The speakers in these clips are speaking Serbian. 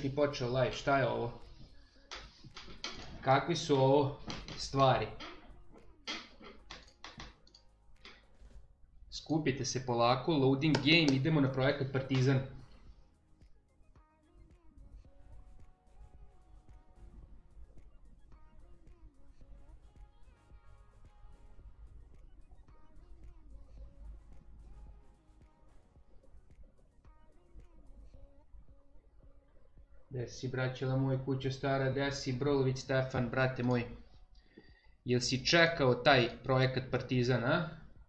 ti počeo live, šta je ovo? Kakvi su ovo stvari? Skupite se polako, loading game, idemo na projekat Partizan. Gde si, braćela moj, kuća stara, gde si, Brolović Stefan, brate moj? Jel si čekao taj projekat Partizan, a?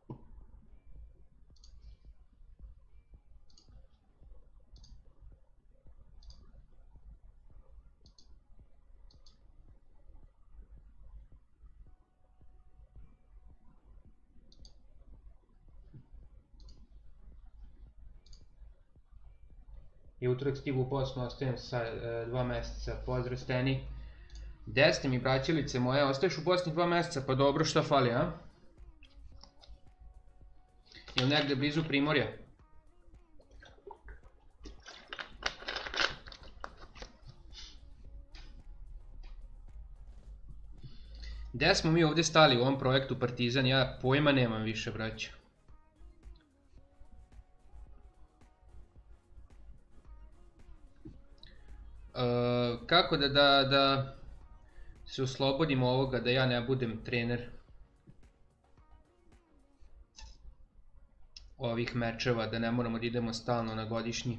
I utorak stigu u Bosnu, ostajem sa 2 meseca, pozdrav Steni. Gde ste mi, braćelice moje, ostaješ u Bosni 2 meseca, pa dobro, šta fali, a? Ili negde blizu Primorja? Gde smo mi ovde stali u ovom projektu Partizan, ja pojma nemam više, braća. Kako da se oslobodim ovoga, da ja ne budem trener ovih mečeva, da ne moramo da idemo stalno na godišnji.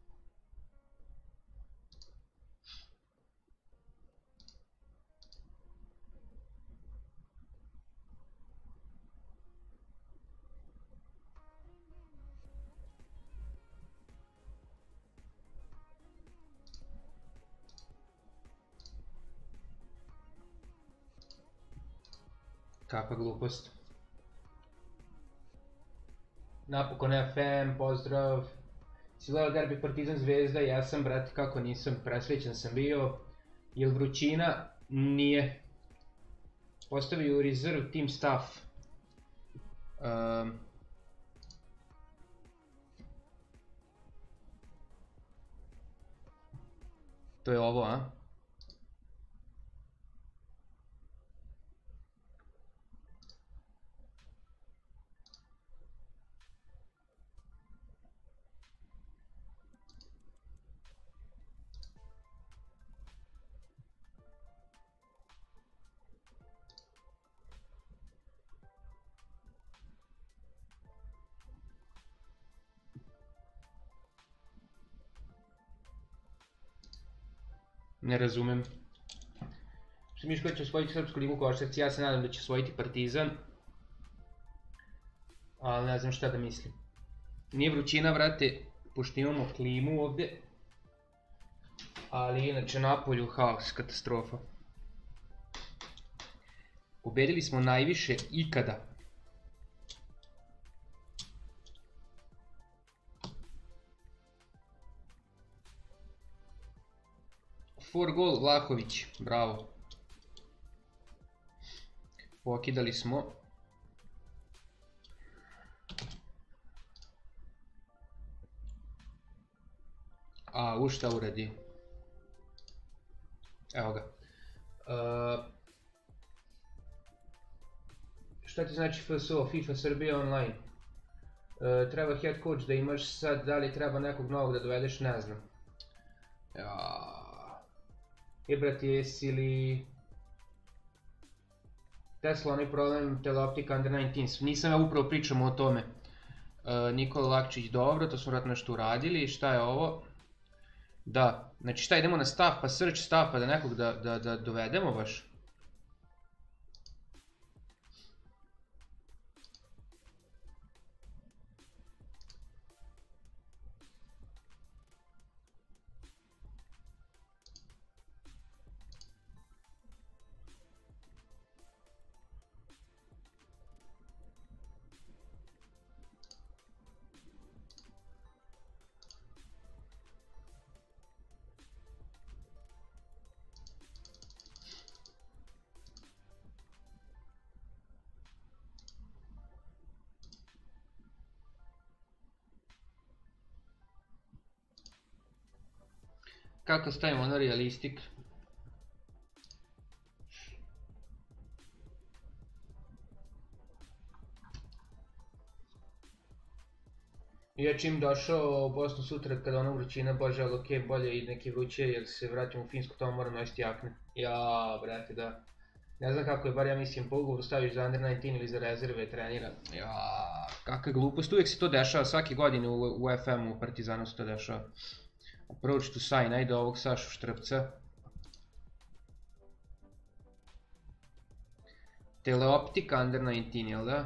Kakva glupost. Napokon FM, pozdrav. Si gledao derbi Partizan Zvezda? Ja sam, brate, kako nisam, presrećan sam bio. Jel vrućina? Nije. Postavio u reserve team staff. To je ovo, a? Ne razumem. Miško će osvojiti Srpsku ligu košarci, ja se nadam da će osvojiti Partizan. Ali ne znam šta da mislim. Nije vrućina, vrate, pošto imamo klimu ovde. Ali inače napolju haos, katastrofa. Pobedili smo najviše ikada. For gol Vlahović, bravo. Pokidali smo. A, u šta uradi? Evo ga. Šta ti znači FSO, FIFA Srbija online? Treba head coach da imaš sad, da li treba nekog novog da dovedeš, ne znam. Brati, jesi li Tesla onaj problem teleoptika under 19? Nisam, ja upravo pričamo o tome. Nikola Lakčić, dobro, to smo vratno nešto uradili. Šta je ovo? Da, znači šta, idemo na staff, pa search staff, pa da nekog da dovedemo baš. Kako stavimo ono realistik? I ja čim došao u Bosnu sutra kada ona vrućina, bože, ali okej, bolje i neki vruće jer se vratim u Finsku, tamo moram nositi jakne. Ja, brate, da. Ne znam kako je, bar ja mislim po ugovoru staviš za Under 19 ili za rezerve trenira. Ja, kakva glupost, uvijek se to dešava, svake godine u FM-u u Partizanu se to dešava. Approach to sign, ajde ovog Sašu Štrpca. Teleoptika Under 19, jel da?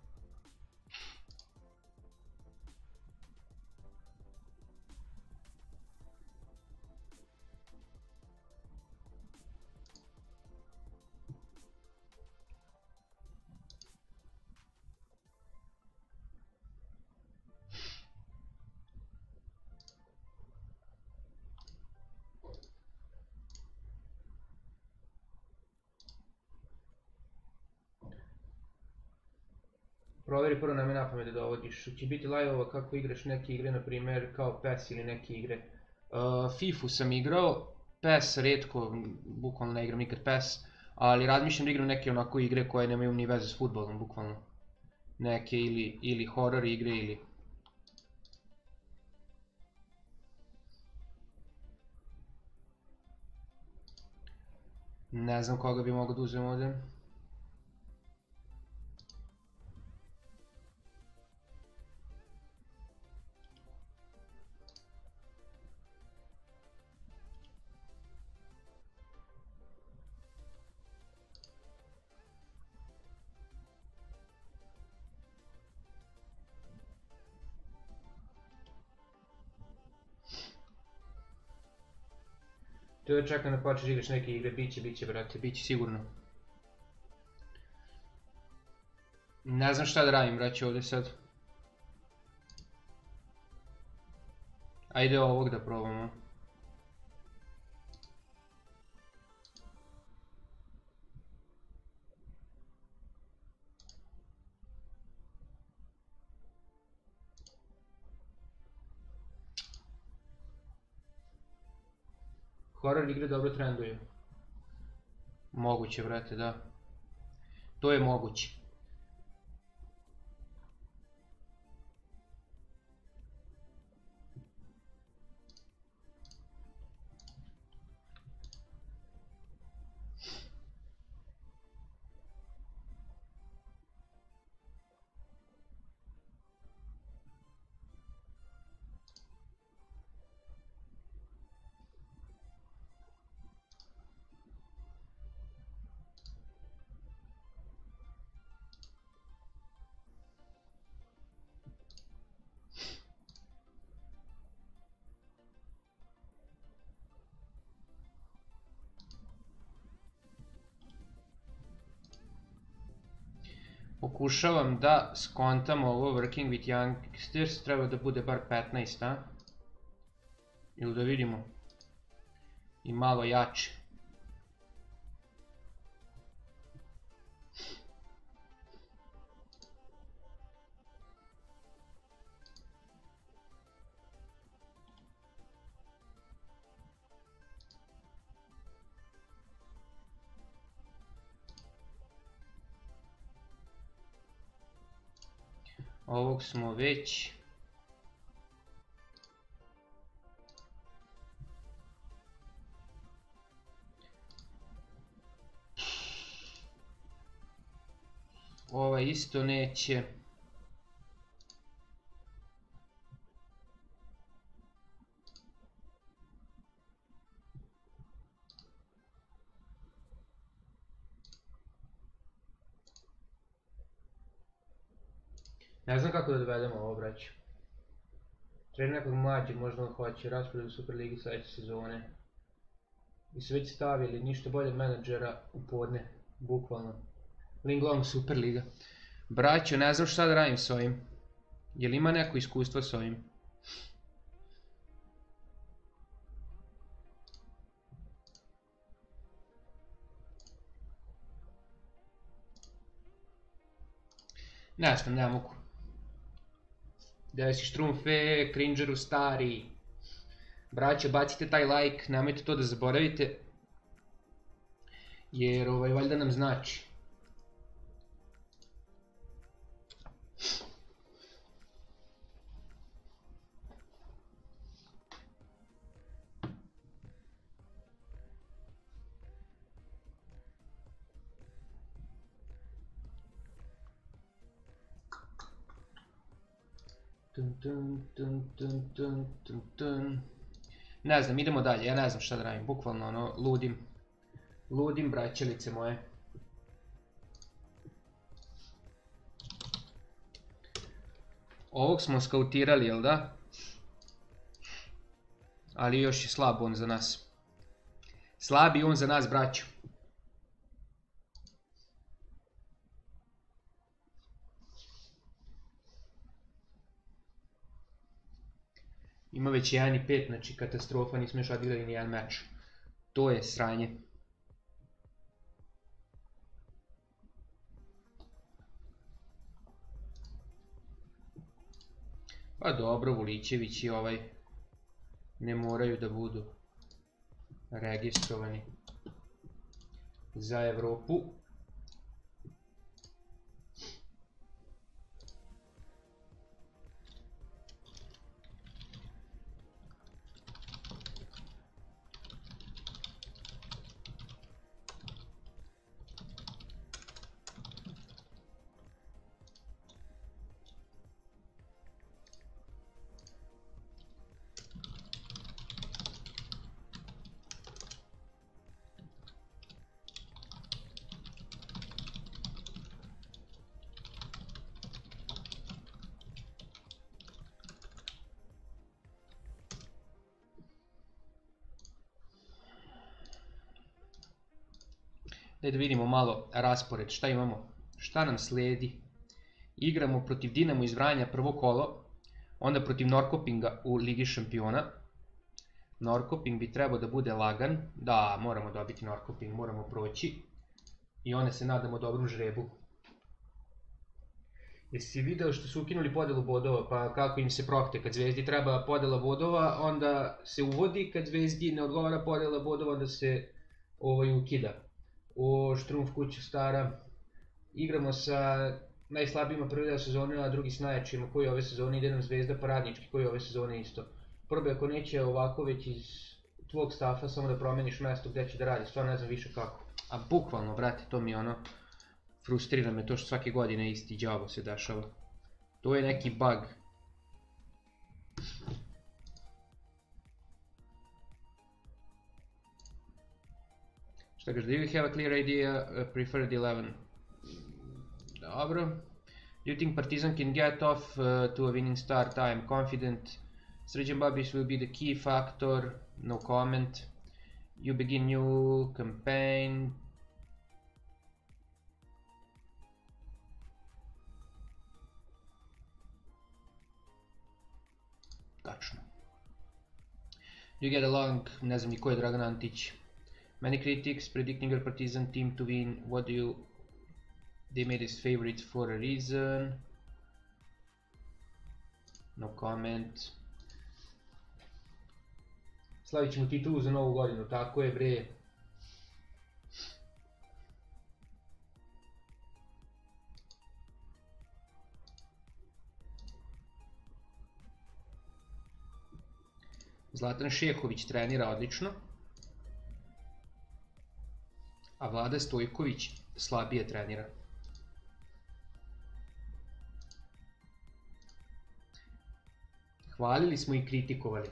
Proveri prvo na me napamet da dovodiš. Će biti live-ova kako igraš neke igre, na primjer kao PES ili neke igre. FIFU sam igrao, PES redko, bukvalno ne igram nikad PES, ali razmišljam da igram neke onako igre koje nemaju ni veze s futbolom, bukvalno. Neke ili horror igre ili... Ne znam koga bi mogao da uzem ovdje. To je čekam da počneš igraš neke igre, biće brate, biće sigurno. Ne znam šta da radim braće ovdje sad. Ajde ovog da probamo. Horror igre dobro trenduju. Moguće, brate, da. To je moguće. Pokušavam da skontam ovo Working with Youngsters, treba da bude bar 15, a? Ili da vidimo. I malo jače. Ovog smo već. Ovaj isto neće. Ne znam kako da dovedemo ovo, braću. Treba nekog mlađeg, možda on hoće raspored u Superligi sljedeće sezone. I su već stavili ništa bolje menadžera u podne, bukvalno. Linglong Superliga. Braćo, ne znam šta da radim s ovim. Jel ima neko iskustvo s ovim? Ne znam, ne mogu. Gdje si Štrumfe, Cringeru stari. Braće, bacite taj like, nemojte to da zaboravite. Jer valjda nam znači. Ne znam, idemo dalje, ja ne znam šta da radim, bukvalno ono, ludim braćelice moje. Ovog smo skautirali, jel da? Ali još je slab on za nas. Slab je on za nas, braćo. Ima već 1-5, znači katastrofa, nismo još odigrali ni jedan meč. To je sranje. Pa dobro, Vulićević i ne moraju da budu registrovani za Evropu. Daj da vidimo malo raspored, šta imamo, šta nam sledi. Igramo protiv Dinamo iz Vranja prvo kolo, onda protiv Norrköpinga u Ligi šampiona. Norrköping bi trebao da bude lagan, da, moramo dobiti Norrköping, moramo proći. I onda se nadamo dobrom žrebu. Jesi video što su ukinuli podelu bodova, pa kako im se prohte, kad Zvezdi treba podela bodova, onda se uvodi, kad Zvezdi ne odgovara podela bodova, onda se ukida. O Štrumf kuća stara, igramo sa najslabijima prvi deo sezone, a drugi s najjačima koji ove sezone, ide nam Zvezda pa Radnički koji ove sezone isto. Probi ako neće ovako već iz tvog stafa samo da promeniš mesto gde će da radi, stvarno ne znam više kako. A bukvalno, brate, to mi frustrira me to što svake godine isti đavo se dešava. To je neki bug. Šta kaže, do you have a clear idea, preferred 11? Dobro. Do you think Partizan can get off to a winning start? I am confident. Srđan Babić will be the key factor, no comment. You begin new campaign. Tačno. Do you get along, ne znam ni ko je Dragan Antić. Many critics predicting your Partizan team to win. What do you... They made us favorites for a reason. No comment. Slavit ćemo titulu za novu godinu, tako je bre. Zlatan Šehović trenira odlično. A Vlada Stojković slabije trenira. Hvalili smo i kritikovali.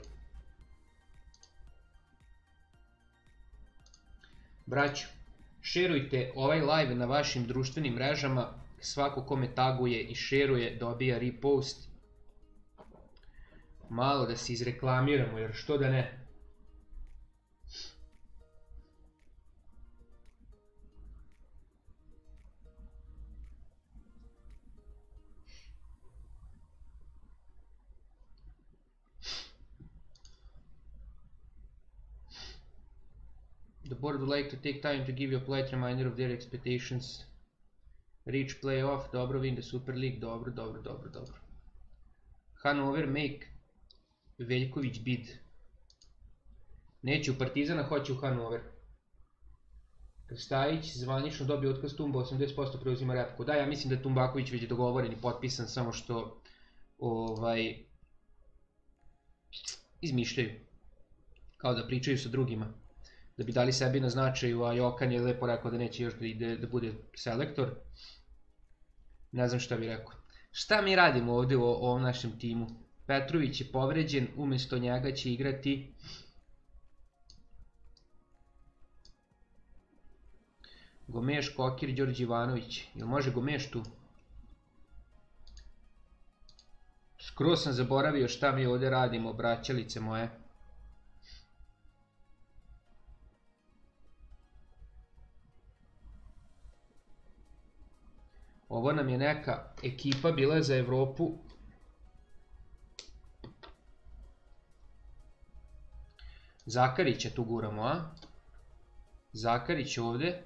Braćo, šerujte ovaj live na vašim društvenim mrežama. Svako ko me taguje i šeruje dobija repost. Malo da se izreklamiramo, jer što da ne. The board would like to take time to give you a polite reminder of their expectations. Reach playoff, dobro, win the Super League, dobro, dobro, dobro, dobro. Hanover make Veljković bid. Neće u Partizana, hoće u Hanover. Krstajić zvanično dobio otkaz Tumba, 80% preuzima Repku. Da, ja mislim da je Tumbaković već dogovoren i potpisan, samo što izmišljaju. Kao da pričaju sa drugima. Da bi dali sebi na značaju, a Jokan je lepo rekao da neće još da bude selektor. Ne znam šta bi rekao. Šta mi radimo ovde u ovom našem timu? Petrović je povređen, umjesto njega će igrati Gomeš, Kokir, Đorđe Ivanović. Jel može Gomeš tu? Skroz sam zaboravio šta mi ovde radimo, braćalice moje. Ovo nam je neka ekipa bila za Evropu. Zakarića tu guramo, a? Zakarić ovde.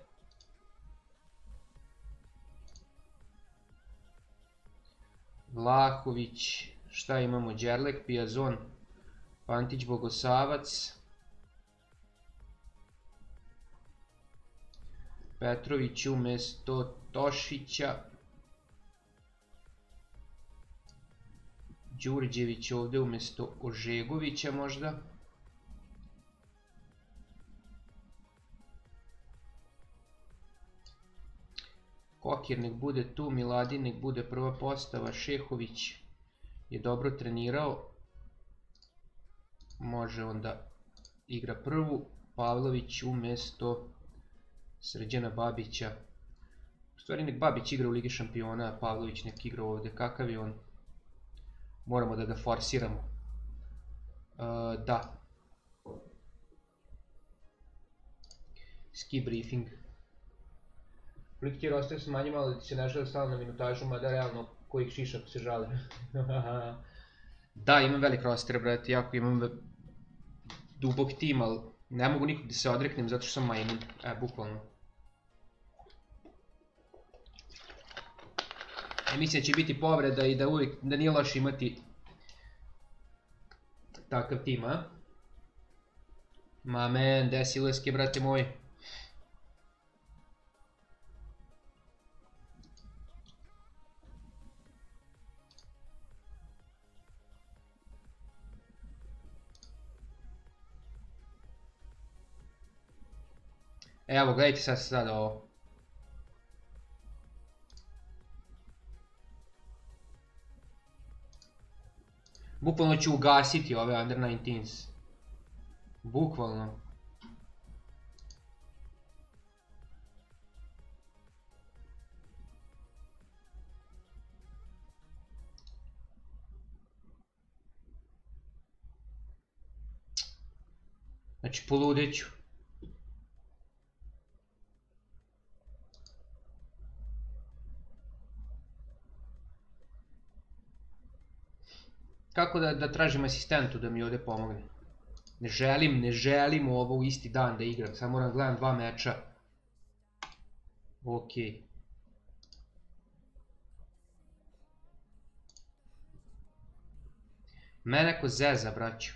Vlahović, šta imamo? Đerlek, Pijazon, Pantić, Bogosavac, Petrović umjesto Tošića, Đurđević ovde umjesto Ožegovića možda. Kokir nek bude tu, Miladin nek bude prva postava, Šehović je dobro trenirao, može onda igra prvu, Pavlović umjesto Srđana Babića. U stvari nek Babić igra u Ligi šampiona, a Pavlović nek igra ovde, kakav je on? Moramo da ga forsiramo. Da. Ski briefing. Koliko ti je roster smanji malo da ti se ne žele stalno na minutažu, mada realno kojih šiša ako se žale. Da, imam velik roster, brate, jako imam dubok tim, ali ne mogu nikog da se odreknem zato što sam majmun, bukvalno. Mislim da će biti povreda i da nije loše imati takav tim, a? Ma men, gde si Leske, brate moj? Evo, gledajte sad ovo. Bukvalno ću ugasiti ove Under 19s. Bukvalno. Znači, poludeću. Kako da tražim asistentu da mi ovdje pomogne? Ne želim ovo u isti dan da igram, samo moram gledam 2 meča. Ok. Mene ko zeza, braću.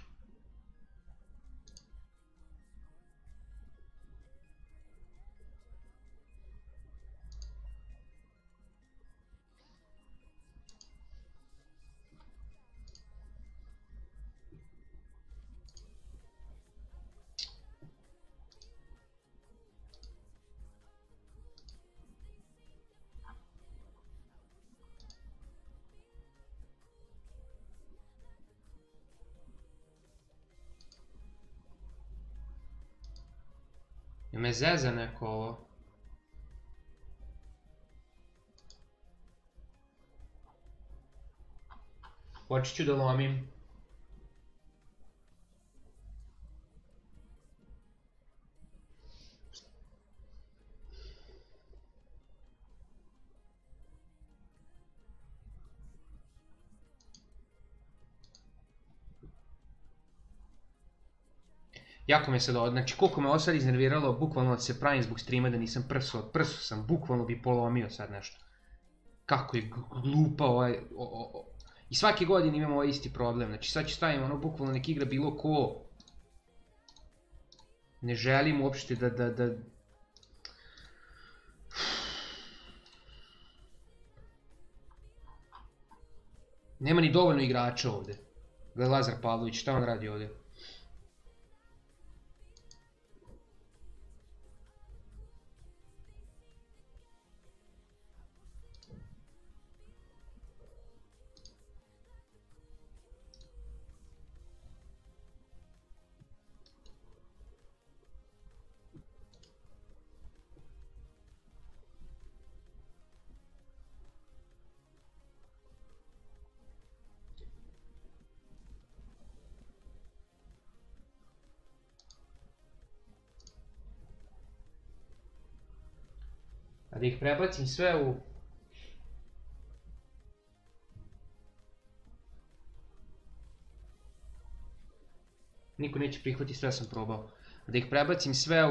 Me zeza neko ovo. Počet ću da lomim. Jako me sad ovo, znači koliko me ovo sad iznerviralo, bukvalno da se pravim zbog streama da nisam prso sam, bukvalno bi polomio sad nešto. Kako je glupa ovaj, i svake godine imamo ovaj isti problem, znači sad ću stavim ono bukvalno nek igra bilo ko. Ne želim uopšte da... Nema ni dovoljno igrača ovdje. Gledaj Lazar Pavlović, šta on radi ovdje? A da ih prebacim sve u... Niko neće prihvatiti, sve sam probao. A da ih prebacim sve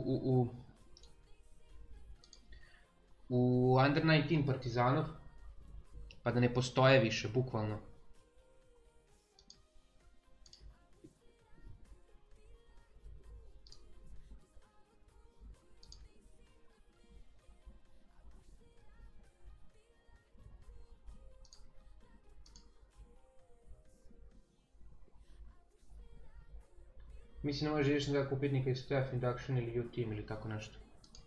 u Under 19 Partizanov, pa da ne postoje više, bukvalno. Mislim, ne može još da kupiti nikaj Staff Induction ili U-Team ili tako nešto.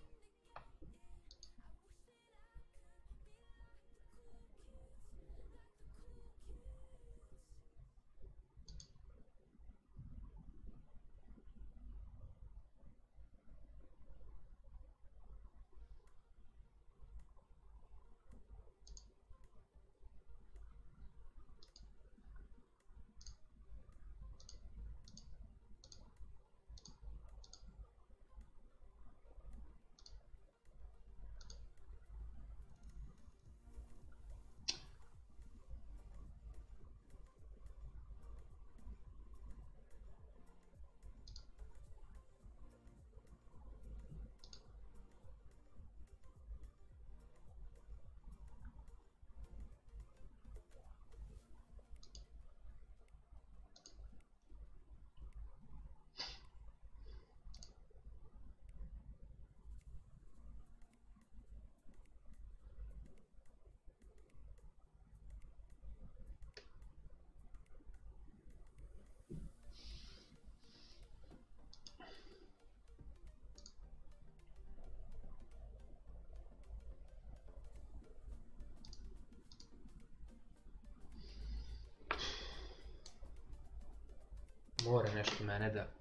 Mora nešto mene da...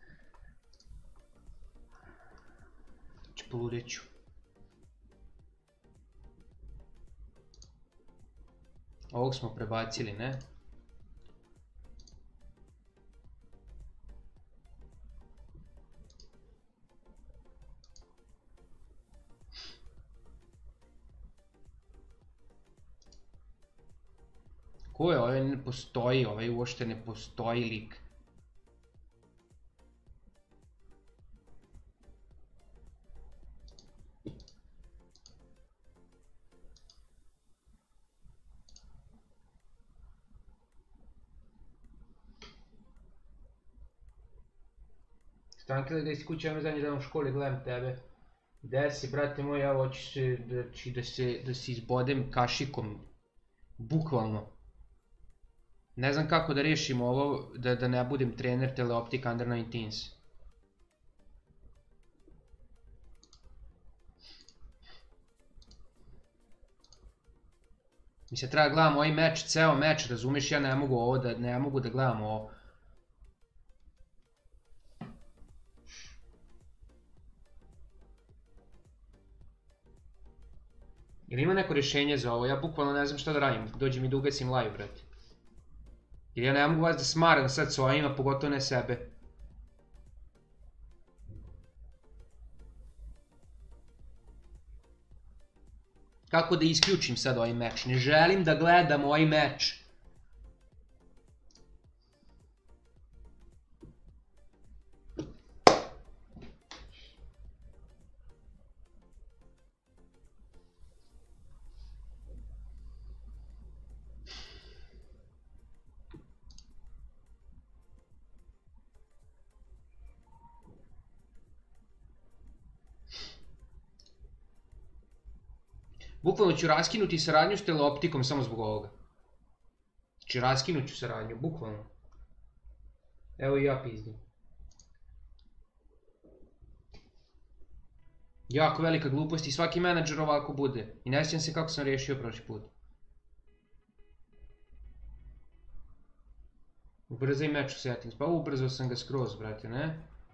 Znači, poludit ću. Ovog smo prebacili, ne? Ko je? Ovaj ne postoji, ovaj uopšte ne postoji lik. Stanke da si kuća, ja zadnji dan u školi gledam tebe. Gde si, brate moj, ja hoću da se izbodem kašikom. Bukvalno. Ne znam kako da rešim ovo, da ne budem trener Teleoptik Under 19s. Mi se treba gledam ovaj meč, ceo meč, razumeš, ja ne mogu da gledam ovo. Ili ima neko rješenje za ovo? Ja bukvalno ne znam šta da radim. Dođi mi da ugasim live, brate. Jer ja ne mogu vas da smaram sad s ovima, pogotovo ne sebe. Kako da isključim sad ovaj meč? Ne želim da gledam ovaj meč. Bukvalno ću raskinuti saradnju s teleoptikom samo zbog ovoga. Znači raskinut ću saradnju, bukvalno. Evo i ja pizdim. Jako velika glupost i svaki menadžer ovako bude. I ne sjećam se kako sam riješio prošli put. Ubrzaj match settings. Pa ubrzao sam ga skroz, brate, ne?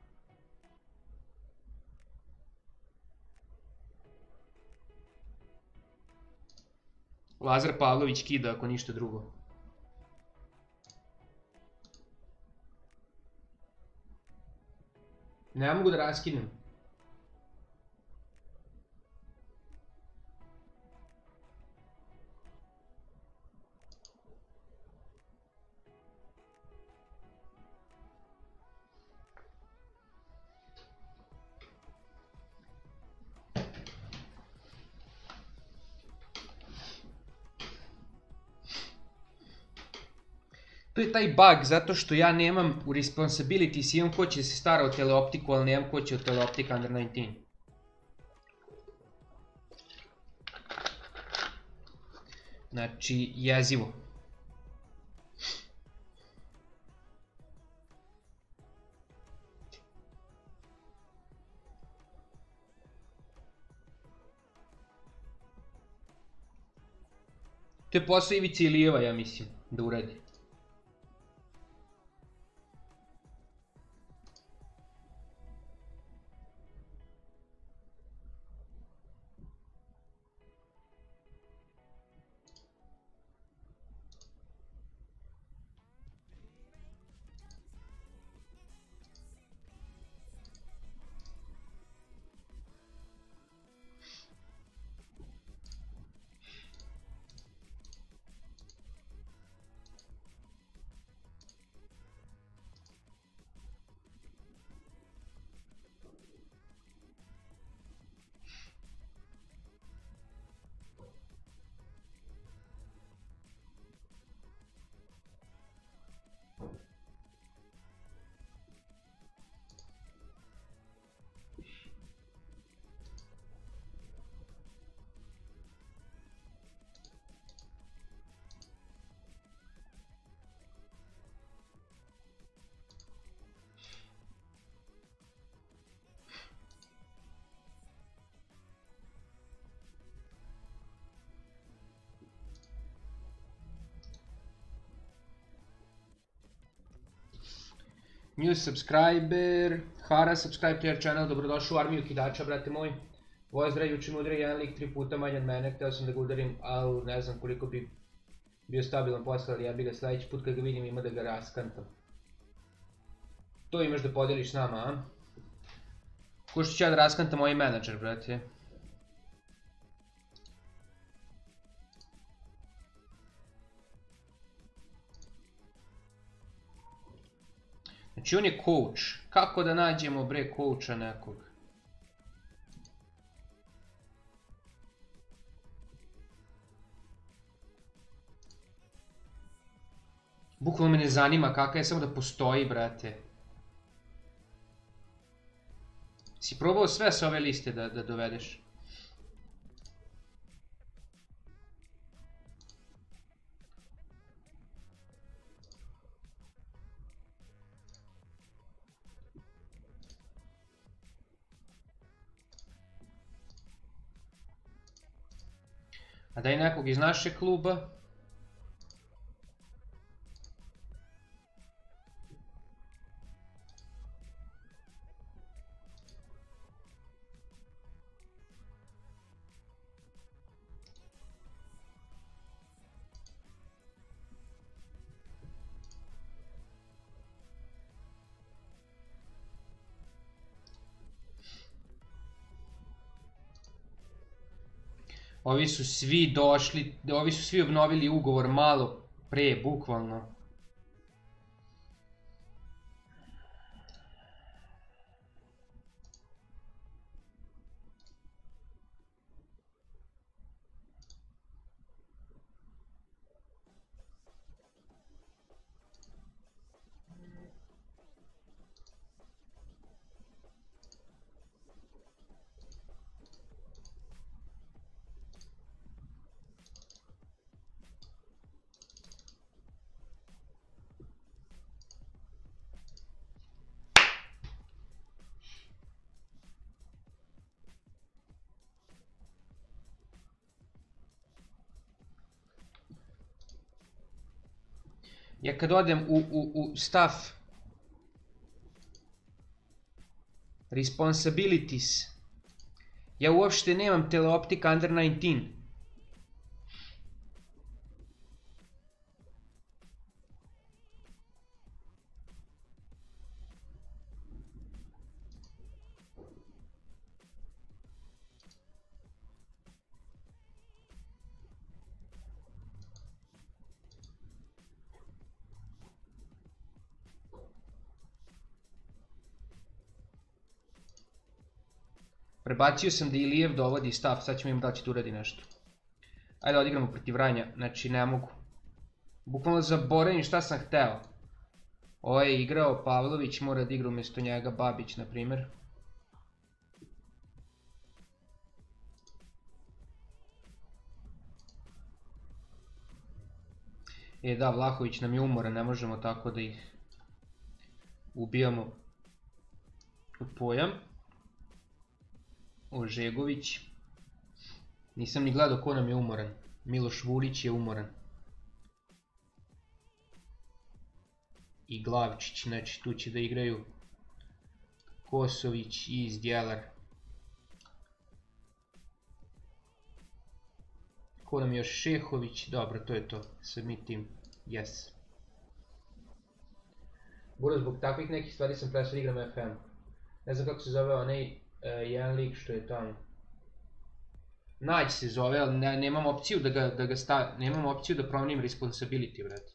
Lazar Pavlović kida ako ništa drugo. Ne mogu da raskinem. To je taj bug, zato što ja nemam u responsibilities, imam ko će se stara o teleoptiku, ali nemam ko će o teleoptika under 19. Znači, jezivo. To je posao Ivice Ilijeva, ja mislim, da uradi. New subscriber, Hara subscribe to your channel, dobrodošao u armiju kidača, brate moj. Pozdrav, juče mi udari jedan lik 3 puta manje od mene, htio sam da ga udarim, ali ne znam koliko bi bio stabilan posle, ali ja bi ga sljedeći put kad ga vidim ima da ga raskantam. To imaš da podeliš s nama, a? Ko što ću ja da raskantam ovaj menadžer, brate. Znači on je coach. Kako da nađemo bre coacha nekog? Bukvalno me ne zanima kakav je, samo da postoji, brate. Si probao sve s ove liste da dovedeš? A daj nekog iz našeg kluba. Ovi su svi došli, ovi su svi obnovili ugovor malo pre, bukvalno. Ja kad odem u staff responsibilities, ja uopšte nemam teleoptik under 19. Prebacio sam da Ilijev dovodi stav, sad ćemo im da će tu uradi nešto. Ajde da odigramo protiv Vranja, znači ne mogu. Bukvalno zaboravim šta sam hteo. Ovo je igrao Pavlović, mora da igra umjesto njega Babić, na primjer. Da, Vlahović nam je umoran, ne možemo tako da ih ubijamo u pojam. Ožegović. Nisam ni gledao ko nam je umoran. Miloš Vulić je umoran. I Glavčić, znači tu će da igraju Kosović i Zdjelar. Ko nam je još? Šehović, dobro, to je to. Submit team, yes. Buro, zbog takvih nekih stvari sam prestao da igram FM. Ne znam kako se zove onaj jedan lik što je tamo. Nađi se zove, ali nemam opciju da ga stavim, nemam opciju da promenim responsibility, vrati.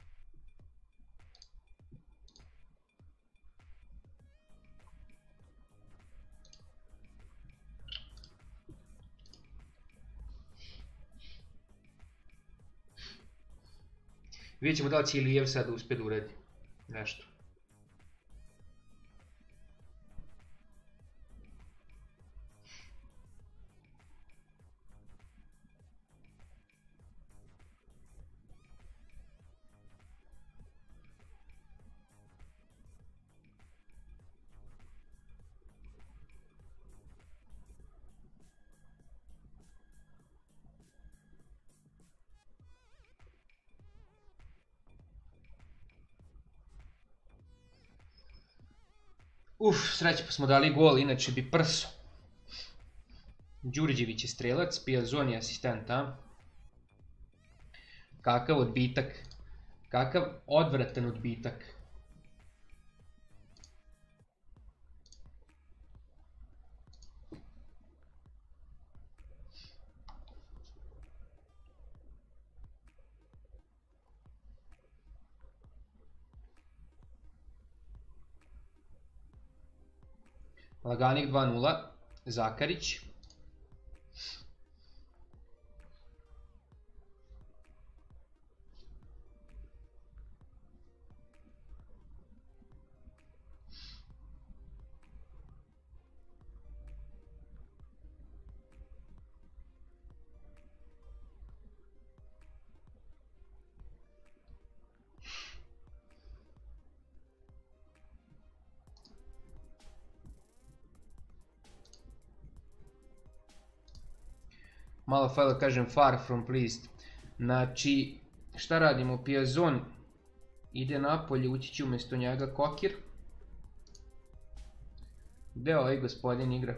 Vidjet ćemo da li će Ilijev sad uspje da uradi nešto. Sreće pa smo dali gol, inače bi prso. Đurđević je strelac, Piazzon je asistent, a? Kakav odbitak. Kakav odvratan odbitak. Laganik 2-0, Zakarić. Malo fajla kažem far from pleased. Znači, šta radimo? Piazzon ide napolje, ući će umjesto njega Kokir. Gde ovaj gospodin igra?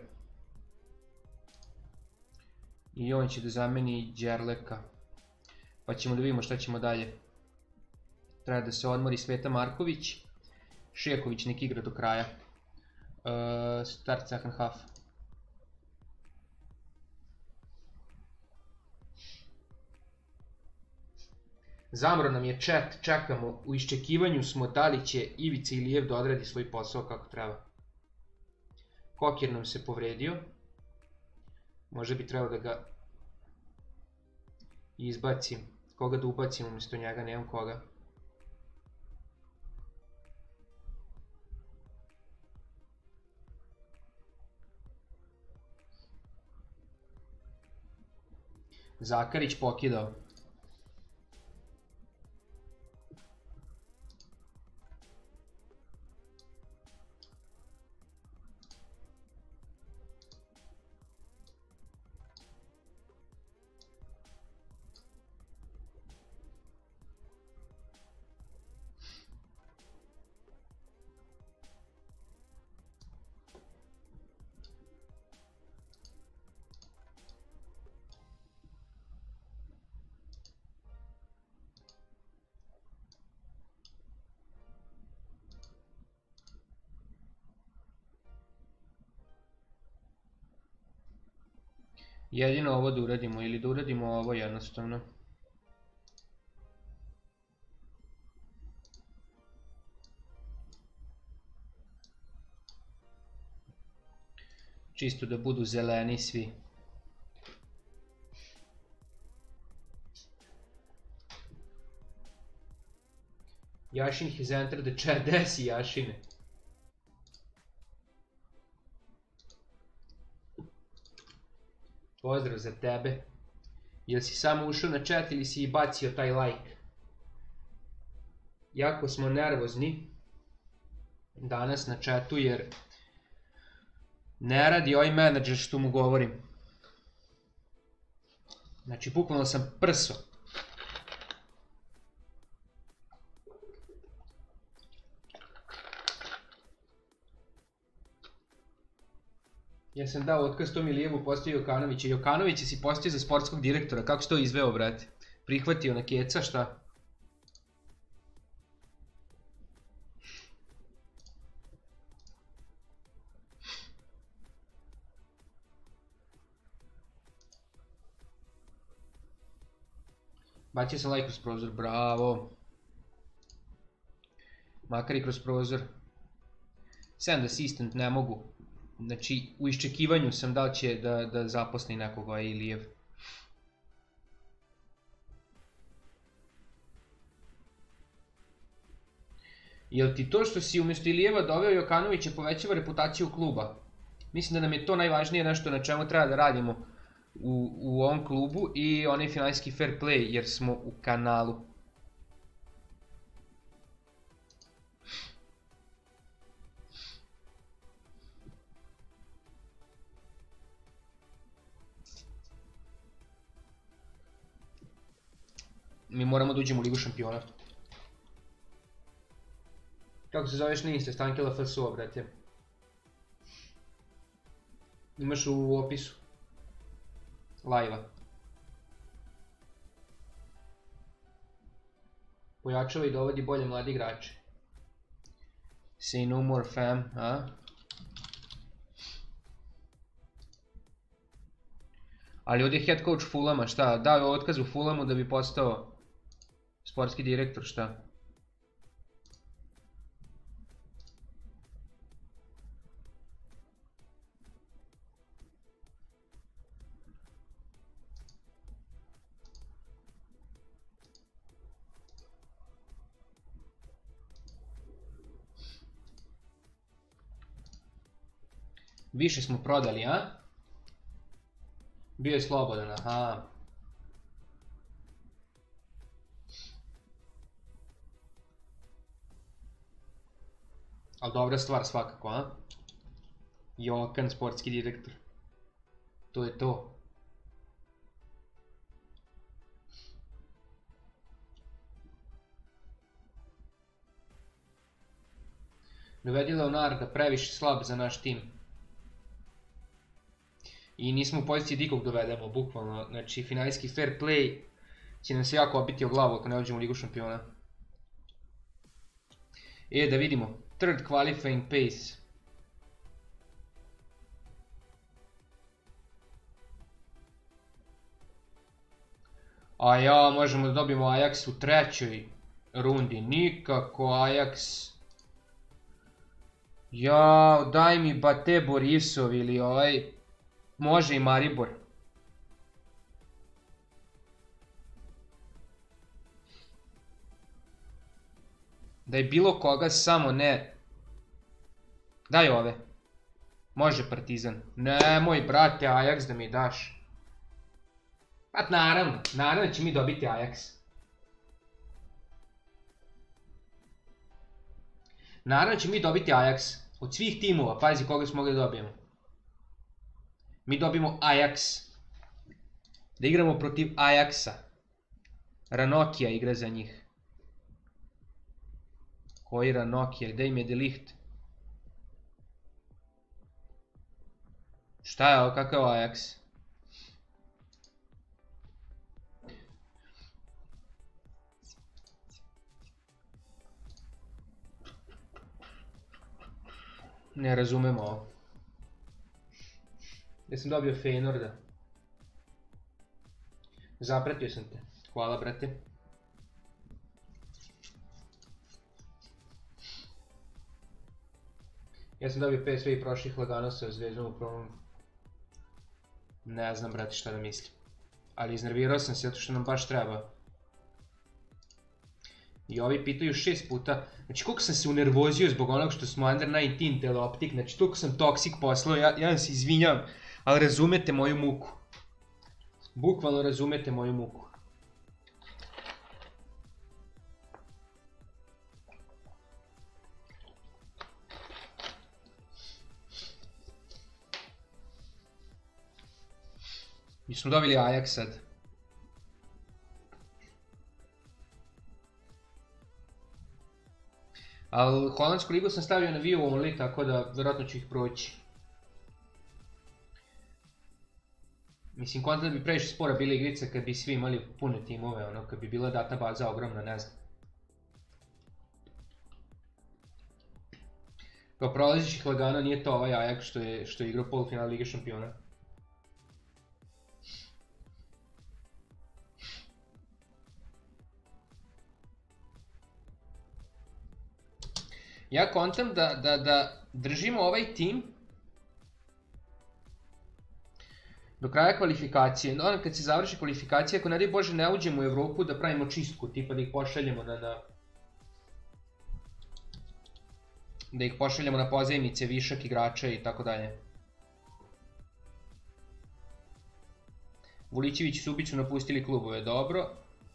I on će da zameni Đerleka. Pa ćemo da vidimo šta ćemo dalje. Treba da se odmori Sveta Marković. Šeković nek igra do kraja. Start second half. Zamro nam je chat, čekamo, u iščekivanju smo da li će Ivica Ilijev da odradi svoj posao kako treba. Kokir nam se povredio. Možda bi trebao da ga izbacim. Koga da ubacim umjesto njega, nemam koga. Zakarić pokidao. Jedino ovo da uradimo, ili da uradimo ovo jednostavno. Čisto da budu zeleni svi. Jašin has entered the chat. Gde si, Jašine? Pozdrav za tebe. Jel si samo ušao na chat ili si i bacio taj like? Jako smo nervozni danas na chatu jer ne radi ovaj menadžer što mu govorim. Znači, bukvalno sam prso. Ja sam dao otkaz Tomi Lijevu, postavio Jokanovića. Jokanovića si postavio za sportskog direktora. Kako si to izveo, brate? Prihvatio na keca, šta? Bacio sam like kroz prozor, bravo. Makar i kroz prozor. Send assistant ne mogu. Znači, u iščekivanju sam da li će da zaposli nekoga Ilijev. Jel ti to što si umjesto Ilijeva doveo Jokanovića povećava reputaciju kluba? Mislim da nam je to najvažnije nešto na čemu treba da radimo u ovom klubu i onaj finansijski fair play jer smo u kanalu. Mi moramo da uđemo u Ligu šampiona. Kako se zoveš na Insta? Stankela FSO, brate. Imaš u opisu live-a. Pojačava i dovodi bolje mladi igrače. Say no more fam, a? Ali ovdje je head coach Fulama, šta? Dao je otkaz u Fulamu da bi postao sportski direktor, šta? Više smo prodali, a? Bio je slobodan, aha. Ali dobra stvar svakako, a? Jokan, sportski direktor. To je to. Dovedi Leonarda, previše slab za naš tim. I nismo u poziciji da ikog dovedemo, bukvalno. Znači, finalijski fair play će nam se jako obiti o glavu ako ne uđemo u Ligu šampiona. Da vidimo. Third qualifying pace. A ja, možemo da dobijemo Ajax u trećoj rundi. Nikako Ajax. Jao, daj mi Bate Borisov ili ovaj... Može i Maribor. Daj bilo koga, samo ne... Daj ove. Može Partizan. Nemoj, brate, Ajax da mi daš. Pa naravno će mi dobiti Ajax. Naravno će mi dobiti Ajax. Od svih timova, pazi koga smo mogli da dobijemo. Mi dobijemo Ajax. Da igramo protiv Ajaxa. Ranokija igra za njih. Koji Ranokija? Gde im je De Ligt? Šta je ovo? Kakav je Ajax? Ne razumemo ovo. Ja sam dobio Feynorda. Zapratio sam te. Hvala, brate. Ja sam dobio PSV i prošlih lagano sa Zvezdom u prvom. Ne znam, brate, šta da mislim. Ali iznervirao sam se zato što nam baš treba. I ovi pitaju 6 puta. Znači koliko sam se unervozio zbog onog što smo Under 19 teleoptik. Znači toliko sam toksik poslao. Ja vam se izvinjam. Ali razumete moju muku. Bukvalno razumete moju muku. Mi smo dobili Ajax sad. Ali holandsku ligu sam stavio na view only, tako da vjerojatno ću ih proći. Mislim, konta da bi previše spora bile igrice kad bi svi imali pune timove, ono, kad bi bila databaza ogromna, ne znam. Kao prolaziš ih lagano, nije to ovaj Ajax što je igrao polufinal Lige šampiona. Ja kontam da držimo ovaj tim do kraja kvalifikacije. Onda kad se završi kvalifikacija, ako ne daj Bože ne uđemo u Evropu, da pravimo čistku, tipa da ih pošaljemo da ih pošaljemo na pozajmice, višak igrača i tako dalje. Vulićević i Subić su napustili klubove, dobro.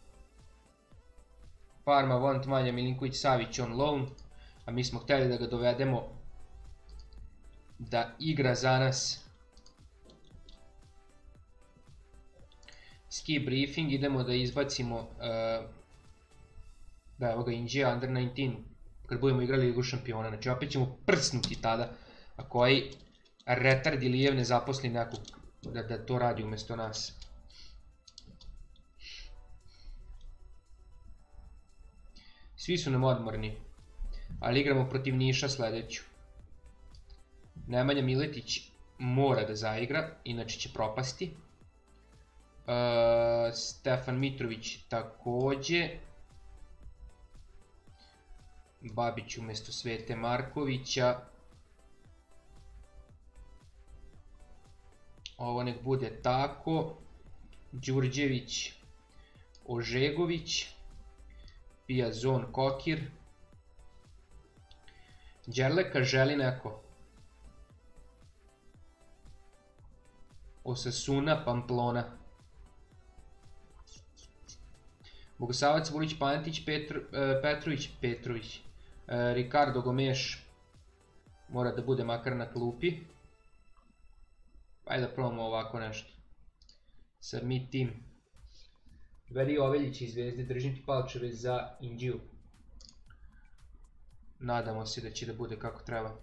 Parma, Vont, Manja, Milinković, Savić on loan. A mi smo htjeli da ga dovedemo da igra za nas. Ski briefing, idemo da izbacimo da evo ga Inđija Under 19 kad budemo igrali Ligu šampiona. Znači opet ćemo prsnuti tada, a koji retard Ilijev ne zaposli nekog da to radi umjesto nas. Svi su nam odmorni. Ali igramo protiv Niša sljedeću. Nemanja Miletić mora da zaigra, inače će propasti. Stefan Mitrović također. Babić umjesto Svete Markovića. Ovo nek bude tako. Đurđević, Ožegović. Pijazon, Kokir. Đerleka želi neko. Osasuna, Pamplona. Bogosavac, Vulić, Pantić, Petrović. Ricardo Gomeš mora da bude makar na klupi. Ajde da probamo ovako nešto. Submit team. Veri Oveljić iz Zvezde, držim ti palčeve za Inđiju. Nadamo se da će da bude kako treba.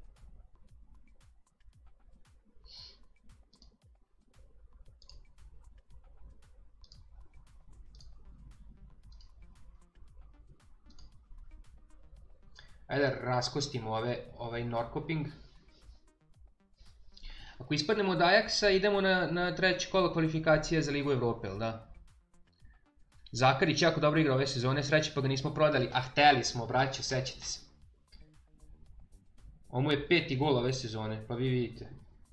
Ajde da raskostimo ovaj Norrköping. Ako ispadnemo od Ajaxa, idemo na treće kolo kvalifikacije za Ligu Evrope, jel da? Zakarić jako dobro igra ove sezone, sreće pa ga nismo prodali, a hteli smo, braćo, sećate se. Ovo mu je 5. gol ove sezone, pa vi vidite.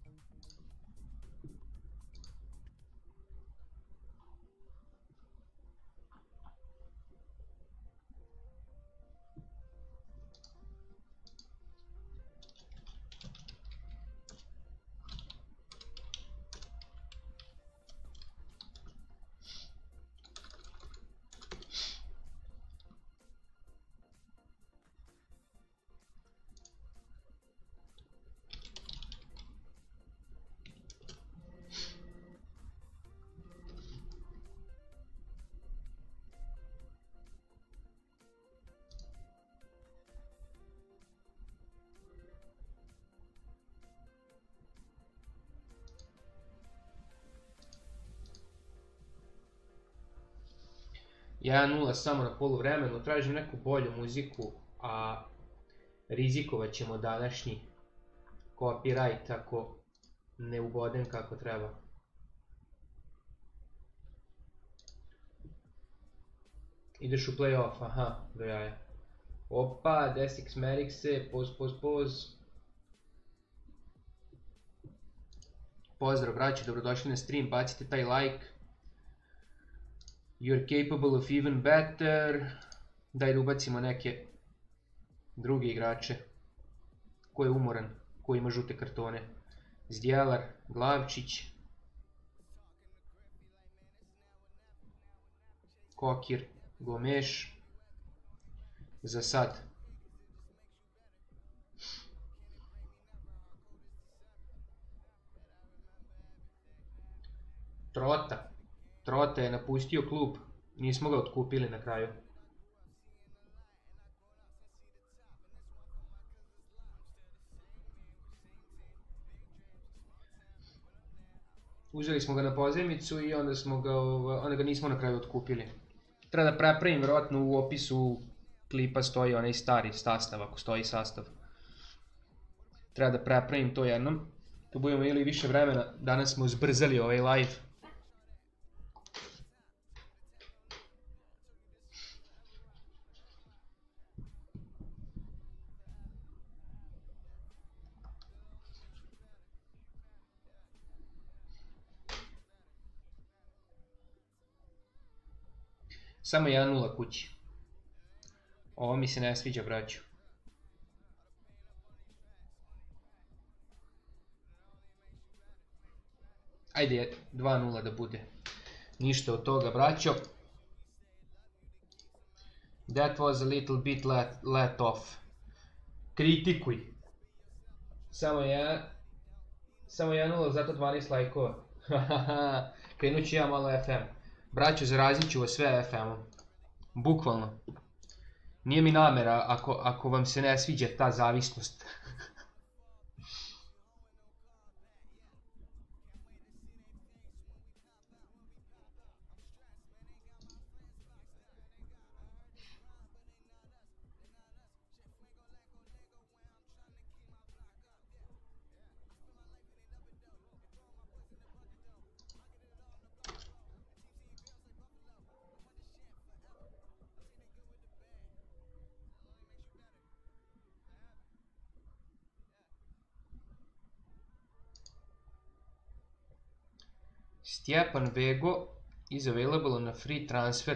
Ja 0 samo na poluvremenu, tražim neku bolju muziku, a rizikovat ćemo današnji copyright ako ne ubodem kako treba. Ideš u play-off, aha, do jaja. Opa, Desix Merikse, poz. Pozdrav braći, dobrodošli na stream, bacite taj like. You're capable of even better. Daj da ubacimo neke druge igrače. Ko je umoran, ko ima žute kartone. Zdjelar, Glavčić, Kokir, Gomeš. Za sad. Trota je napustio klub. Nismo ga otkupili na kraju. Uzeli smo ga na pozajmicu i onda ga nismo na kraju otkupili. Treba da prepravim, vjerojatno u opisu klipa stoji onaj stari sastav, ako stoji sastav. Treba da prepravim to jednom. Da budemo imali više vremena. Danas smo zbrzali ovaj live. Samo 1-0 kući. Ovo mi se ne sviđa, braću. Ajde 2-0 da bude. Ništa od toga, braćo. That was a little bit let off. Kritikuj. Samo 1-0, zato 12 lajkova. Krenut ću ja malo FM. Braćo, zarazit ću vas sve FM-om. Bukvalno. Nije mi namera ako vam se ne sviđa ta zavisnost. Stjepan Vego is available on a free transfer.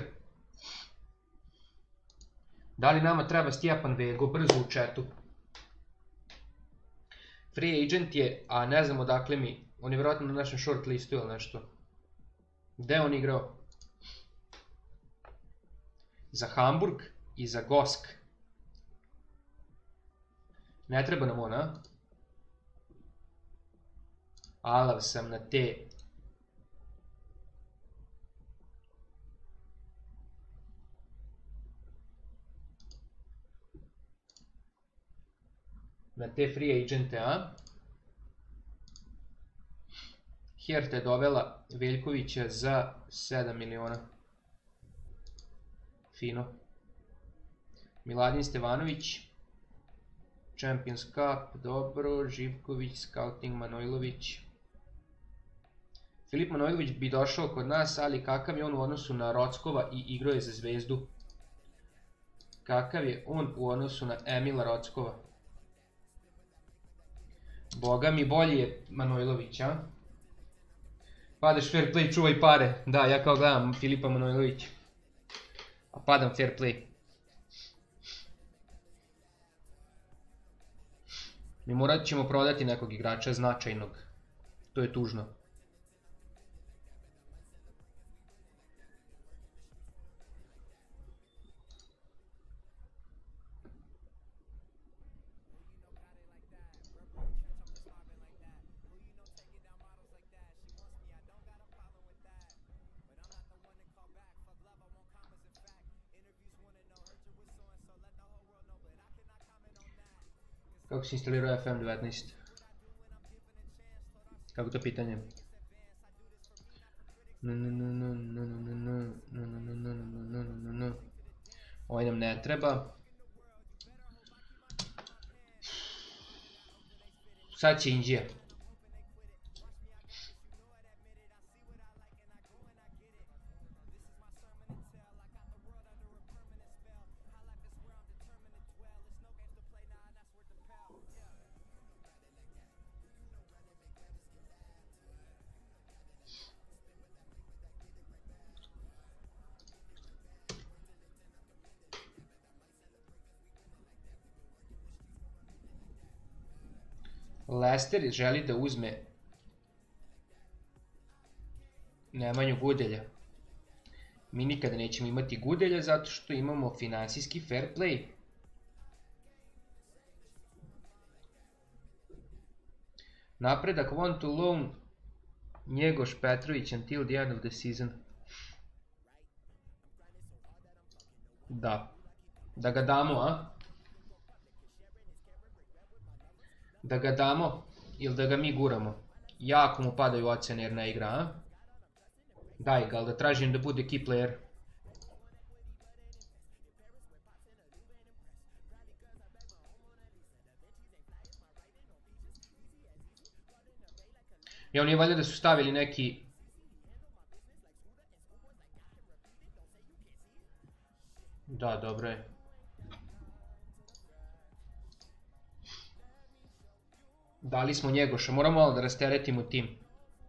Da li nama treba Stjepan Vego? Brzo u chatu. Free agent je, a ne znam odakle mi. On je vjerojatno na našem short listu ili nešto. Gde on igrao? Za Hamburg i za Gosk. Ne treba nam on, a? Alav sam na te. Na te free agente, a? Hertha je dovela Veljkovića za 7 miliona. Fino. Miladin Stevanović. Champions Cup, dobro. Živković, Scouting, Manojlović. Filip Manojlović bi došao kod nas, ali kakav je on u odnosu na Rockova i igrao je za Zvezdu? Kakav je on u odnosu na Emila Rockova? Boga mi bolji je Manojlović, a? Padaš fair play, čuvaj pare. Da, ja kao gledam Filipa Manojlovića. A padam fair play. Mi morat ćemo prodati nekog igrača značajnog. To je tužno. Kako si instalirao FM19? Kako to pitanje? Ovaj nam ne treba. Sad će Indija. Leicester želi da uzme Nemanju Gudelja. Mi nikada nećemo imati Gudelja zato što imamo finansijski fair play. Napredak want to loan Njegoš Petrović until the end of the season. Da. Da ga damo, a? Da ga damo ili da ga mi guramo? Jako mu padaju ocene jer ne igra, a? Daj ga, ali da tražim da bude key player. I oni valjda da su stavili neki... Da, dobro je. Dali smo Njegoša, moramo malo da rasteretimo tim.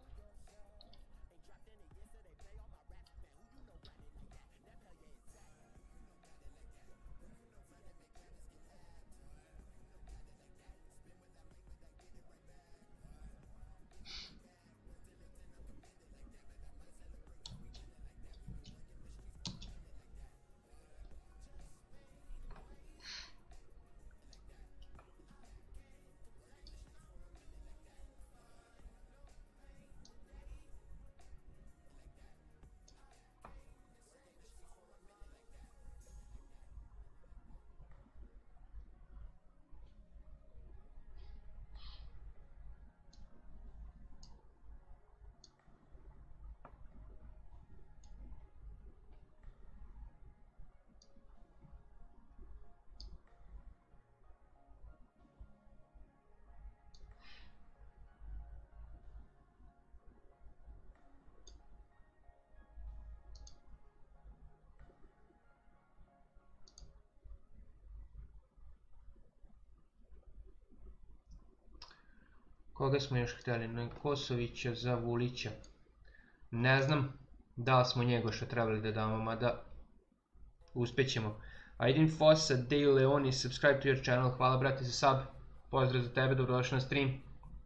Koga smo još htjeli? Kosovića za Vulića. Ne znam da li smo Njegoša trebali da damo, mada uspjećemo. Aydin Fossa, Dale Leoni, subscribe to your channel. Hvala brate za sub. Pozdrav za tebe, dobrodošli na stream.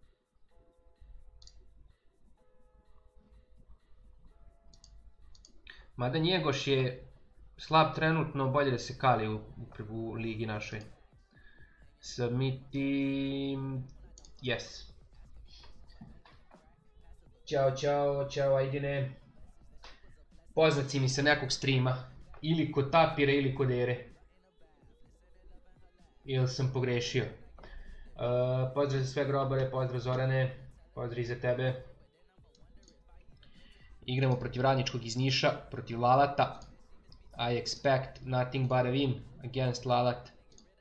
Mada Njegoš je slab trenutno, bolje da se kali u ligi našoj. Submitim... Yes. Ćao Aydine. Poznat si mi sa nekog streama. Ili kod Tapire ili kod Ere. Ili sam pogrešio. Pozdrav za sve grobare, pozdrav Zorane. Pozdrav i za tebe. Igramo protiv Radničkog iz Niša, protiv Lalata. I expect nothing but a win against Lalat.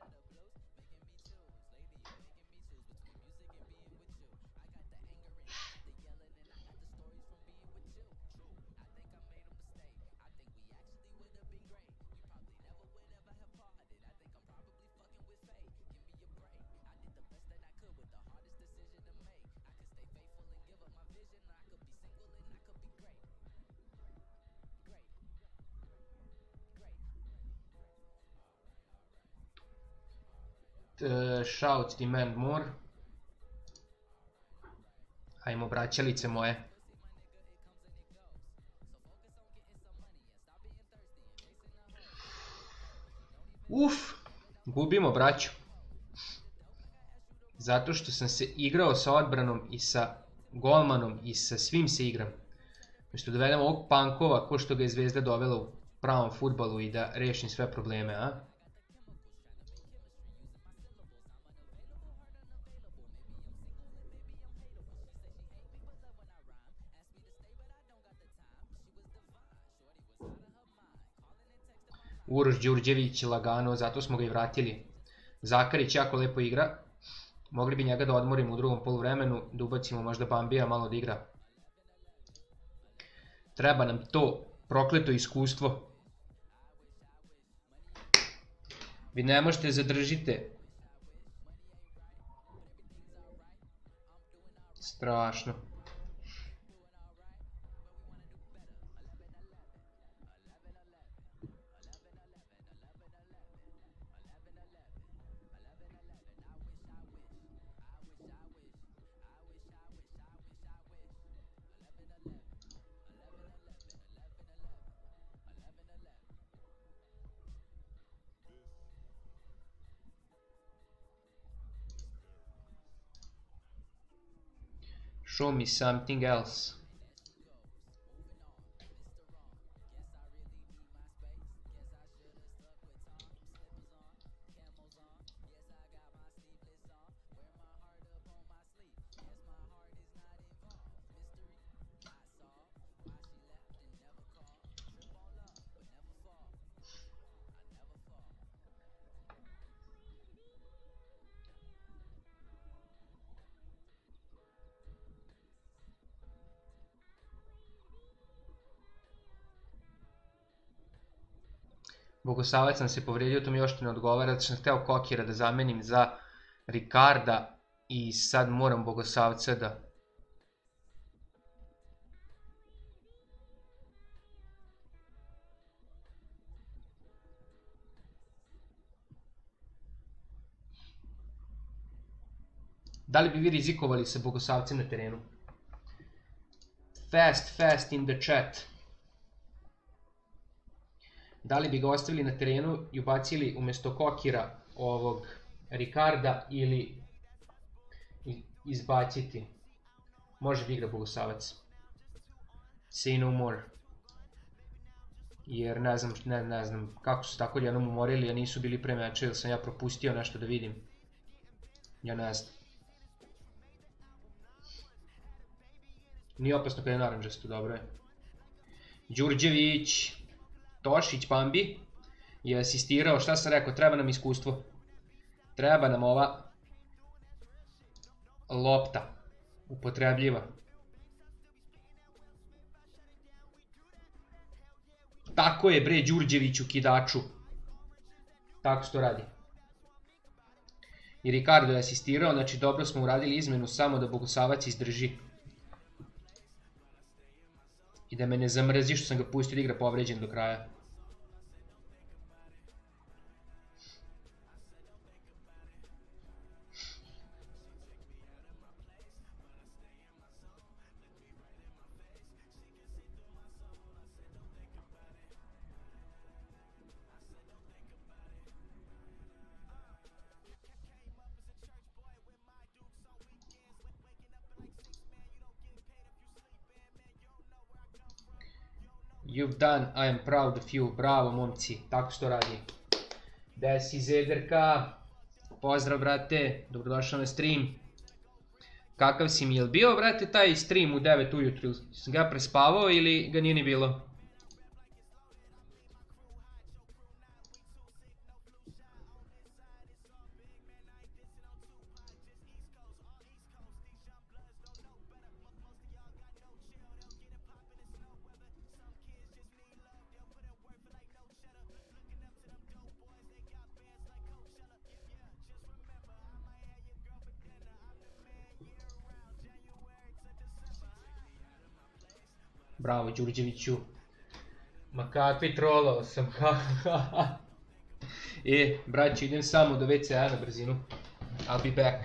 Shouts demand more. Ajmo braćalice moje. Gubimo braću. Zato što sam se igrao sa odbranom i sa golmanom i sa svim se igram. Što dovedem ovog Pankova ko što ga je Zvezda dovela u pravom fudbalu i da rešim sve probleme, a? Uroš Đurđević lagano, zato smo ga i vratili. Zakarić jako lepo igra. Mogli bi njega da odmorimo u drugom poluvremenu, da ubacimo možda Bambija malo da igra. Treba nam to prokleto iskustvo. Vi ne možete zadržite. Strašno. Show me something else. Bogosavac sam se povrijedio, to mi još ne odgovara, da sam hteo Kokira da zamenim za Ricarda i sad moram Bogosavca da... Da li bi vi rizikovali sa Bogosavcem na terenu? Fast in the chat. Da li bi ga ostavili na terenu i ubacili umjesto Kokira ovog Ricarda ili izbaciti? Može bi igra Bogosavac. Say no more. Jer ne znam kako su tako jednom umorili, a nisu bili pre meča, ili sam ja propustio nešto da vidim. Ja ne znam. Nije opasno kada je naranđasto, dobro je. Đurđević, Tošić, Bambi je asistirao, šta sam rekao, treba nam iskustvo. Treba nam ova lopta, upotrebljiva. Tako je bre Đurđeviću, kidaču. Tako se to radi. I Ricardo je asistirao, znači dobro smo uradili izmenu samo da Bogosavac izdrži. I da me ne zamrzi što sam ga pustio da igra povređen do kraja. You've done, I am proud of you. Bravo momci, tako se to radi. Desi Zederka, pozdrav brate, dobrodošao na stream. Kakav si mi, jel bio brate taj stream u 9 ujutru? Sam ga prespavao ili ga nije ni bilo? Bravo Đurđeviću. Ma kakvi trolao sam. Braćo, idem samo do WC-a na brzinu. I'll be back.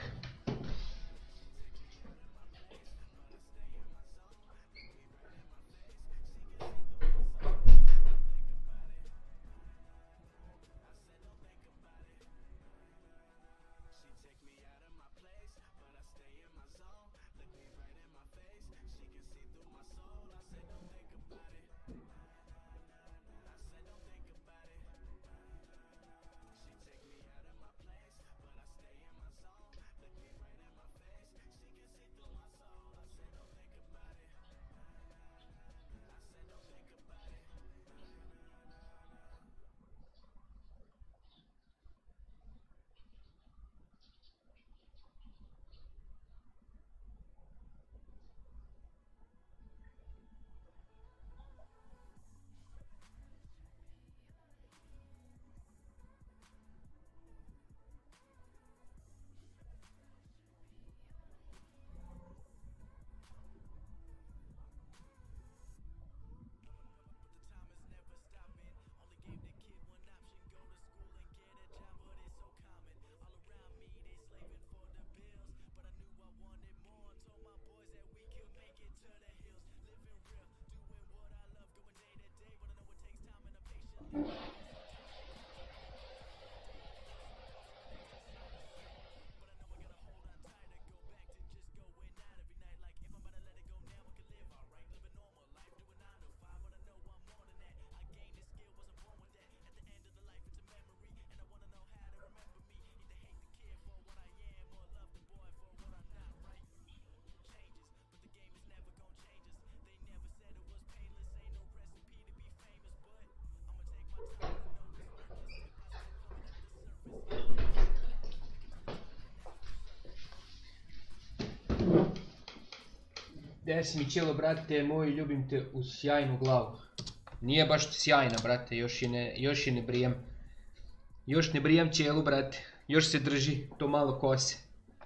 Desi mi ćelo, brate moj, ljubim te u sjajnu glavu. Nije baš sjajna, brate, još je ne brijem. Još ne brijem ćelu, brate. Još se drži to malo kose.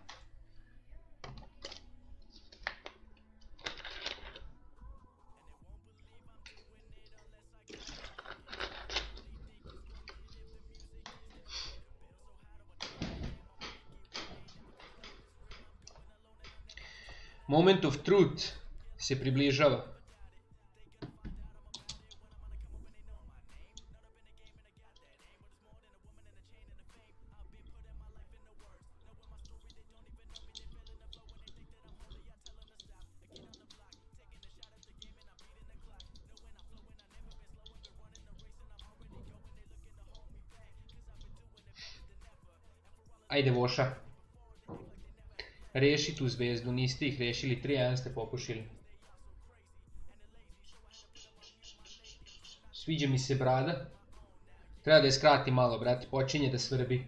Moment of truth se približava. Ajde Voša. Reši tu zvezdu, niste ih rešili, 3-1 ste popušili. Sviđa mi se brada. Treba da je skrati malo, brate, počinje da svrbi.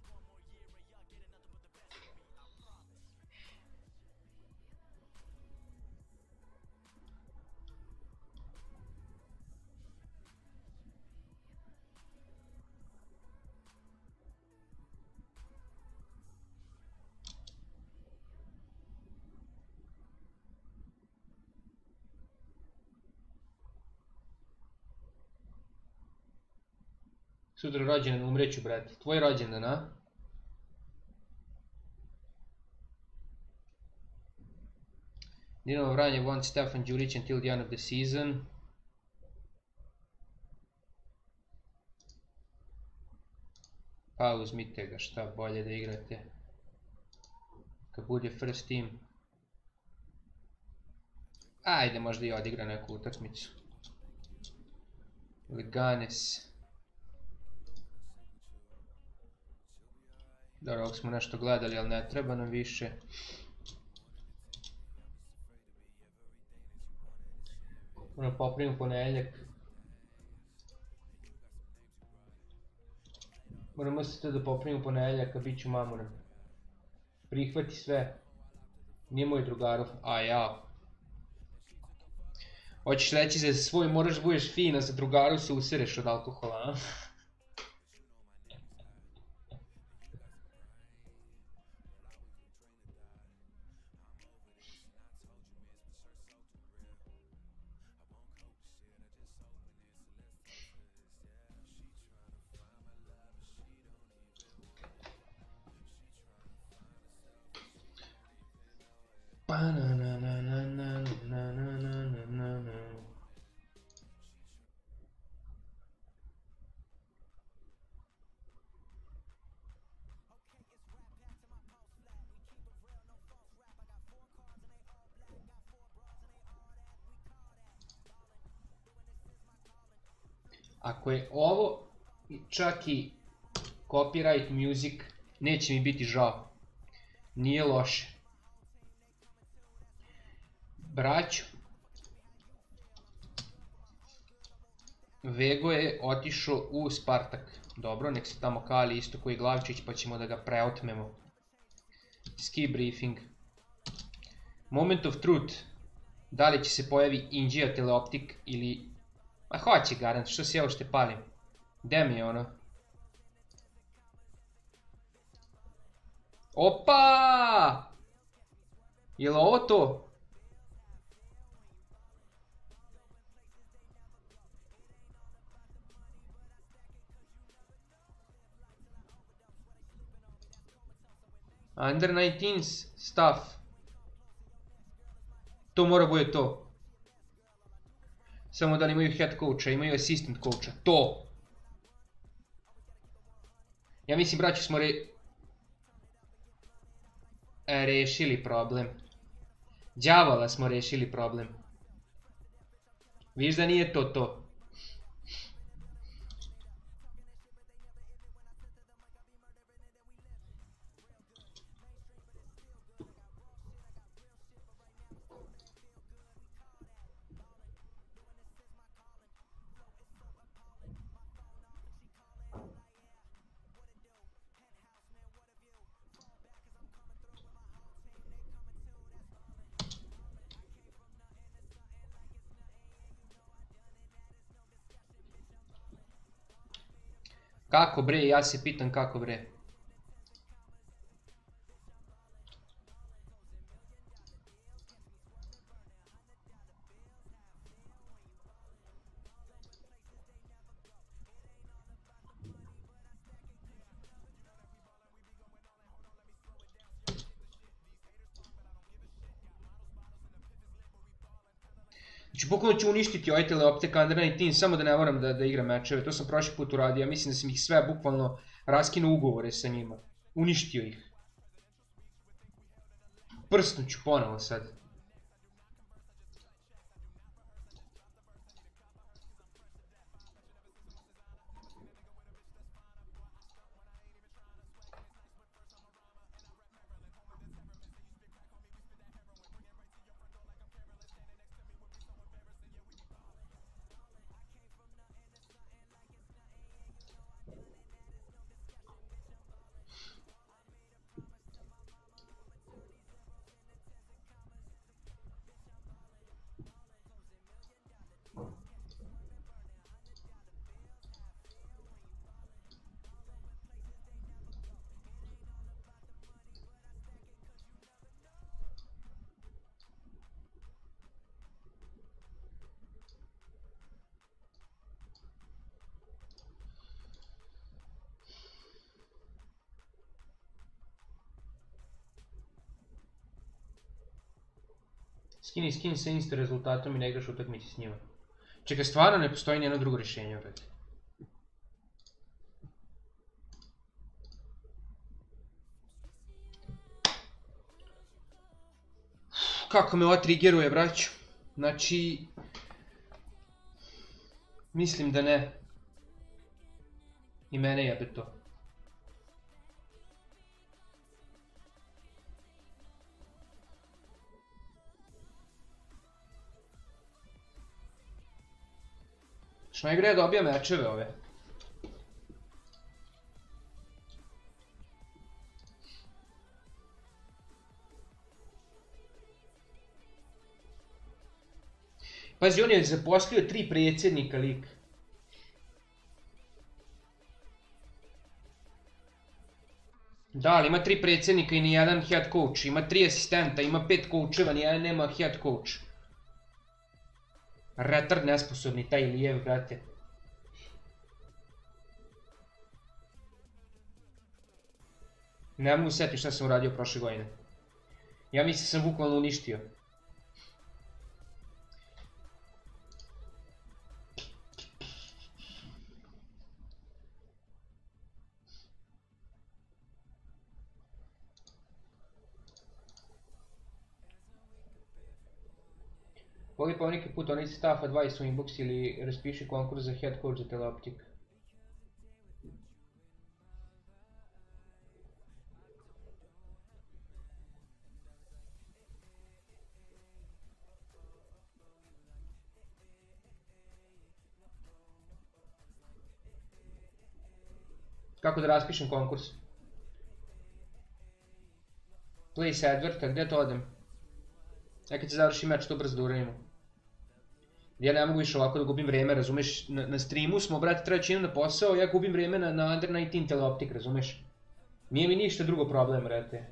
Sutra rođendan, umreću, brate. Tvoj rođendan, a? Dinamo Vranje wants Stefan Đurić until the end of the season. Pa uzmite ga, šta bolje da igrate. Kad bude first team. Ajde, možda i odigra neku utakmicu. Leganes. Dobro, ovog smo nešto gledali, ali ne treba nam više. Moram popravim ponedjeljak. Moramo se to da popravim ponedjeljak, a bit ću mamuran. Prihvati sve. Nije moj drugarov, a ja. Hoćeš reći za svoj moraš da budeš fina, za drugaru se usereš od alkohola, a? Ako je ovo čak i copyright music, neće mi biti žao. Nije loše. Braćo. Vego je otišao u Spartak. Dobro, nek se tamo kali isto koji Glavčić, pa ćemo da ga preotmemo. Ski briefing. Moment of truth. Da li će se pojavi Inđija Teleoptik ili... Ma hoće garant, što se ja ušte palim. Gde mi je ono? Opa! Jel ovo to? Under 19 stuff. To mora bude to. Samo da li imaju head coacha, imaju assistant coacha. To! Ja mislim, braću, smo rešili problem. Đavola smo rešili problem. Viš da nije to to. Kako bre, ja se pitam kako bre. Znači, bukvalno ću uništiti ovaj teleoptika Under 19 samo da ne moram da igram mečeve. To sam prošli put uradio, ja mislim da sam ih sve bukvalno raskinuo ugovore sa njima. Uništio ih. Prsnuću ponovo sad. Skini sa isto rezultatom i ne igraš utakmici s njima. Čekaj, stvarno ne postoji nijedno drugo rješenje, brate. Kako me ova triggeruje, braću. Znači... Mislim da ne. I mene jebe to. Što najgore je dobija mečeve ove. Pazi, on je zaposlio 3 predsjednika lik. Da, ali ima 3 predsjednika i nijedan head coach. Ima 3 asistenta, ima 5 coacheva, nijedan nema head coach. Retard nesposobni, taj Lijev, brate. Ne mogu setiti šta sam uradio prošle godine. Ja mislim sam bukvalno uništio. Pogledaj pa neki put onaj staff advice u inbox ili raspiši konkurs za head coach za teleoptik. Kako da raspišem konkurs? Place advert, a gdje to odem? Nekad se završi meč, to brzo da uradimo. Ja ne mogu više ovako da gubim vreme, razumeš? Na streamu smo, brate, treba činu na posao, ja gubim vreme na Under 19 teleoptik, razumeš? Nije mi ništa drugo problem, brate.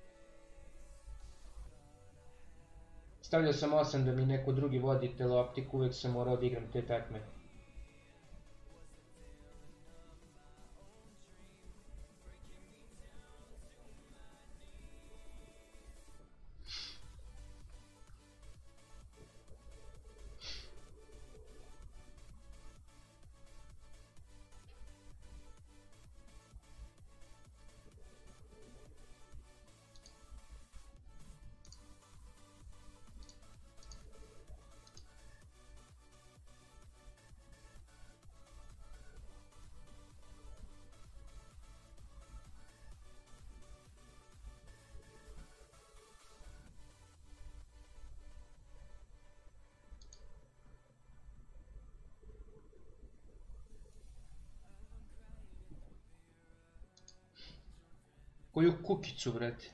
Stavljao sam 8 da mi neko drugi vodi teleoptik, uvek sam morao da igram te takme. Koju kukicu, brate.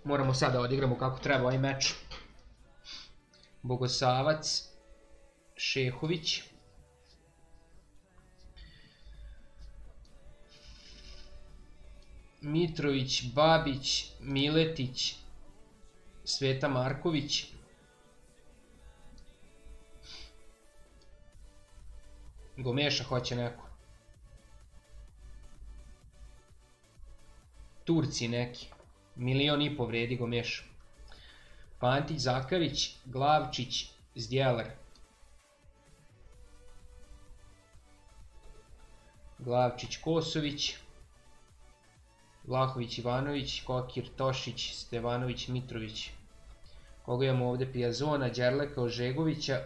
Moramo sad da odigramo kako treba ovaj meč. Bogosavac, Šehović. Mitrović, Babić, Miletić, Sveta Marković. Gomeša hoće neko. Turci neki. 1,5 miliona vredi Gomeša. Pantić, Zakarić, Glavčić, Zdjeler. Glavčić, Kosović. Vlahović, Ivanović, Kokir, Tošić, Stevanović, Mitrović. Koga imamo ovdje? Pijazona, Đerleka, Ožegovića.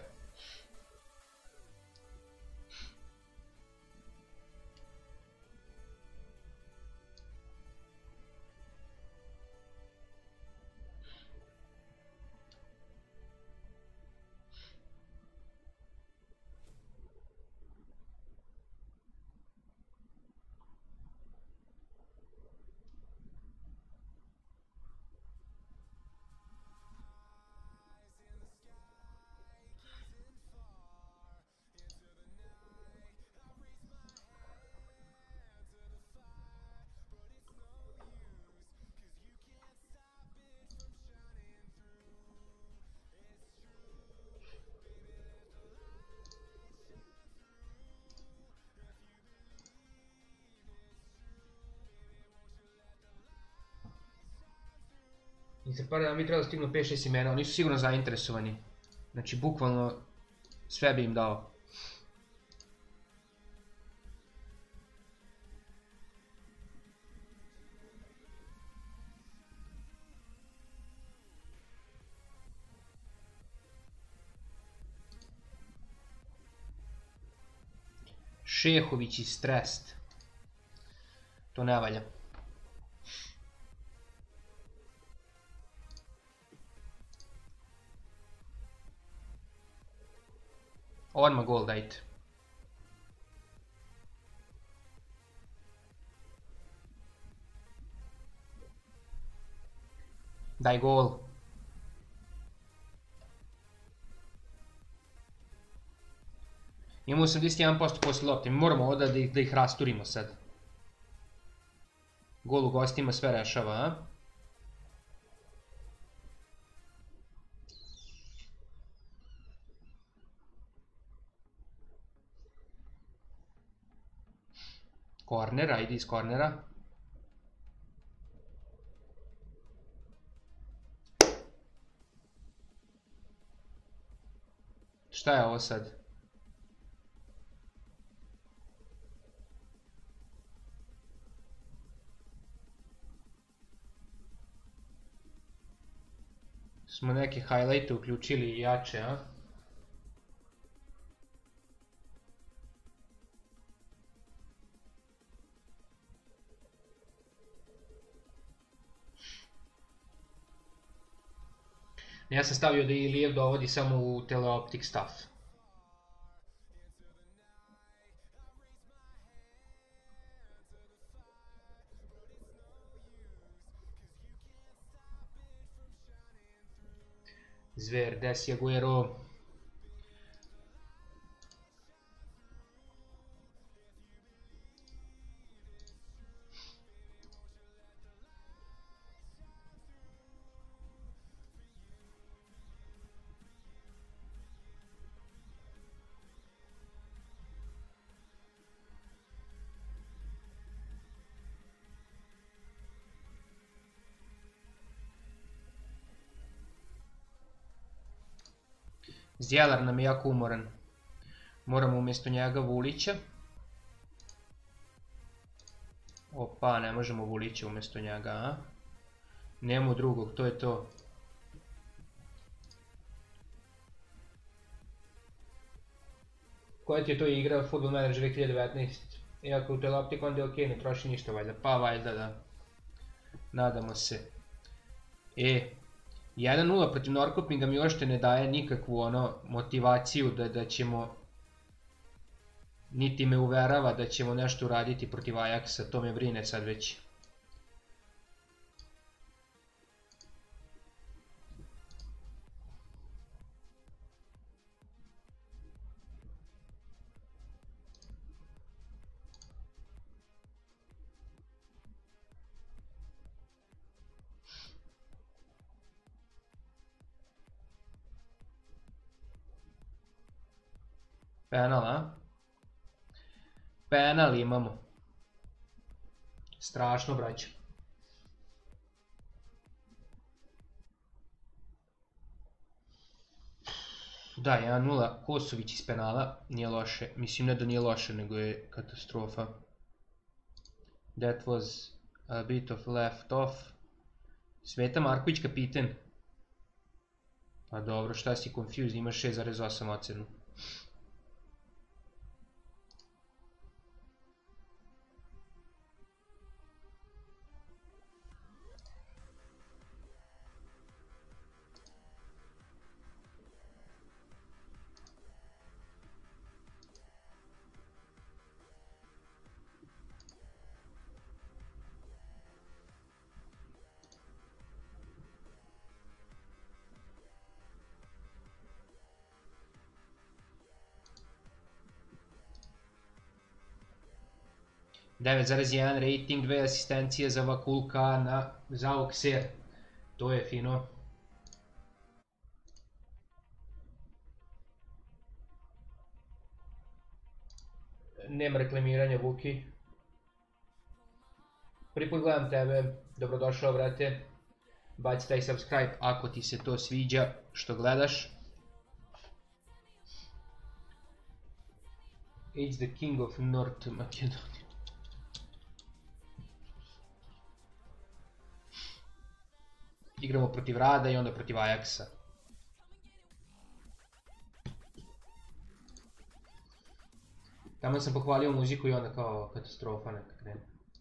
I za par dana mi treba da stignu 5-6 imena, oni su sigurno zainteresovani. Znači, bukvalno sve bi im dao. Šehović i Strest. To ne valja. Odmah gol dajte. Daj gol. Imamo 81% posle lopte, mi moramo ovdje da ih rasturimo sad. Gol u gostima sve rešava, a? Korner, ajde iz kornera. Šta je ovo sad? Smo neke highlighte uključili jače, a? Ja sam stavio da Ilijev dovodi samo u teleoptik staff. Zver, Desi Aguero. Zdjelar nam je jako umoran. Moramo umjesto njega Vulića. Opa, ne možemo Vulića umjesto njega, a? Nemo drugog, to je to. Koja ti je to igra Football Manager 2019? Iako u teleoptik onda je ok, ne troši ništa valjda. Pa valjda da. Nadamo se. 1-0 protiv Norrköpinga mi uopšte ne daje nikakvu motivaciju da ćemo, niti me uverava da ćemo nešto uraditi protiv Ajaxa, to me brine sad već. Penal, a? Penal imamo. Strašno, braće. Da, 1-0, Kosović iz penala, nije loše. Mislim, ne da nije loše, nego je katastrofa. That was a bit of left off. Sveta Marković kapiten. Pa dobro, šta si confused, ima 6,8 ocenu. Devet zarez 1 rating, 2 asistencije za Vakulka za Auxerre. To je fino. Nema reklamiranja, Vuki. Prvi put gledam tebe, dobrodošao, brate. Baci taj subscribe ako ti se to sviđa što gledaš. It's the king of North Macedonia. Igramo protiv Rada i onda protiv Ajaxa. Tamo sam pohvalio muziku i onda kao katastrofa neka krene.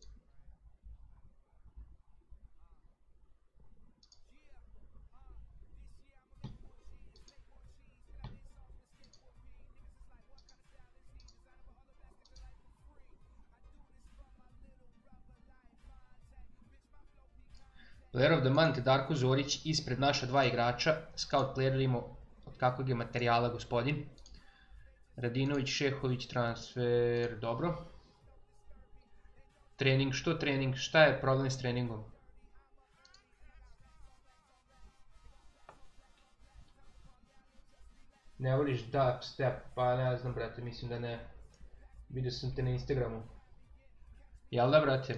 Player of the Month Darko Zorić ispred naša dva igrača. Scout player imamo od kakvog je materijala gospodin. Radinović, Šehović, transfer, dobro. Trening, što trening? Šta je problem s treningom? Ne voliš dubstep? Pa ne znam, brate, mislim da ne. Vidio sam te na Instagramu. Jel da, brate?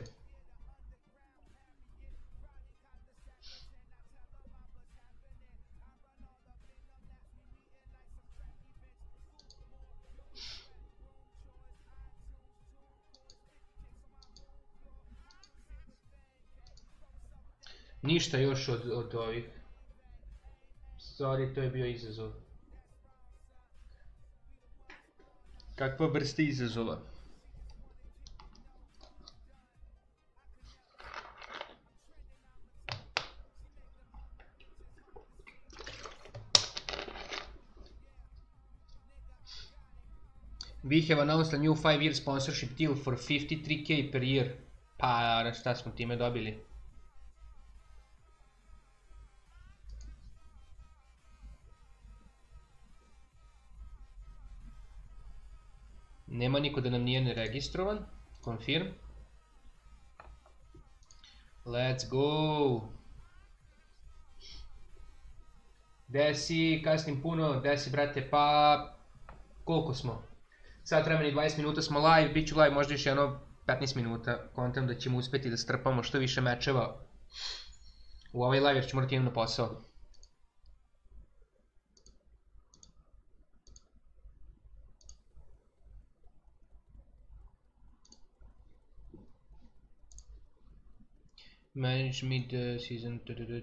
Ništa još od ovih. Sorry, to je bio izazov. Kakva vrsta izazova? We have announced a new 5-year sponsorship deal for 53k per year. Pa, šta smo time dobili? Nema niko da nam nije neregistrovan. Confirm. Let's go. Desi, kasnim puno. Desi, brate, pa... Koliko smo? Sat vremena i 20 minuta smo live. Biću live možda još jedno 15 minuta. Kontam da ćemo uspjeti da strpamo što više mečeva u ovaj live jer ću morati imati na posao. Manage mid-season.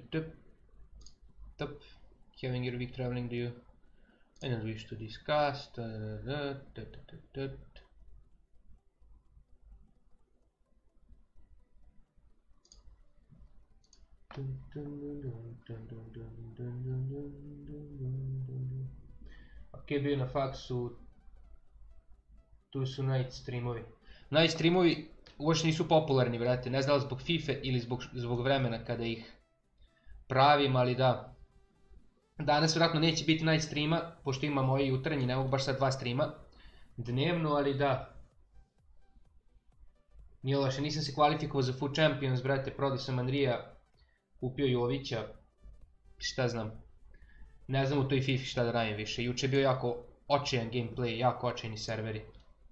Top. Having your week traveling, do you? I don't wish to discuss. Ok, bio na faksu. Tu su night streamovi. Night streamovi uopšte nisu popularni, brate, ne znam zbog FIFA ili zbog vremena kada ih pravim, ali da. Danas vjerojatno neće biti night streama, pošto imam ovaj jutarnji, ne mogu baš sad 2 streama dnevno, ali da. Nije loše, nisam se kvalifikovao za Food Champions, brate, prodao sam Andrija, kupio Jovića, šta znam. Ne znam u toj FIFA šta da radim više, juče je bio jako očajan gameplay, jako očajni serveri.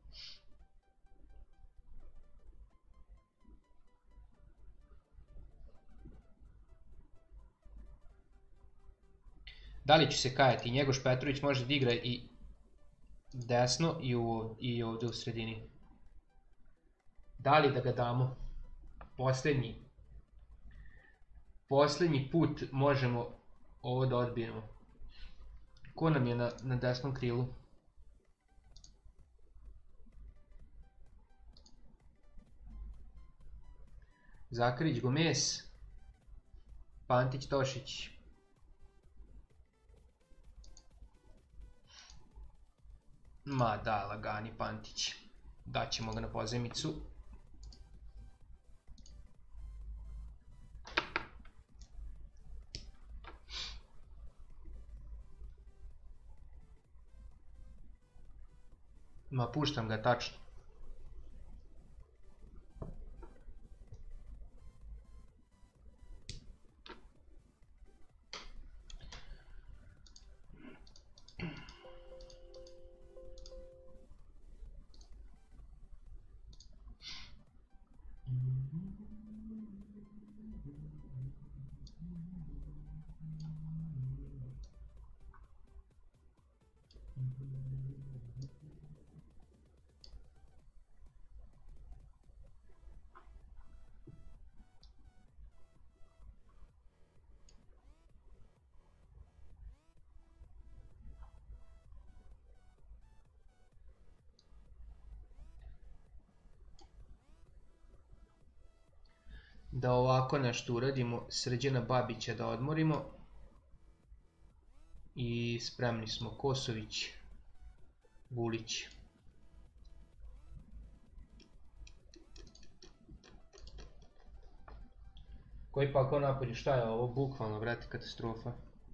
Da li ću se kajati, Njegoš Petrović može da igra i desno i ovdje u sredini. Da li da ga damo? Posljednji put možemo ovo da odbijemo. Ko nam je na desnom krilu? Zakarić, Gomez, Pantić, Tošić. Ma da, lagani Pantić. Daćemo ga na pozajmicu. Ma puštam ga tačno. Da ovako nešto uradimo, Srđana Babića da odmorimo. I spremni smo, Kosović, Vulić. Koji pa ko napolje, šta je ovo? Bukvalno, brate, katastrofa.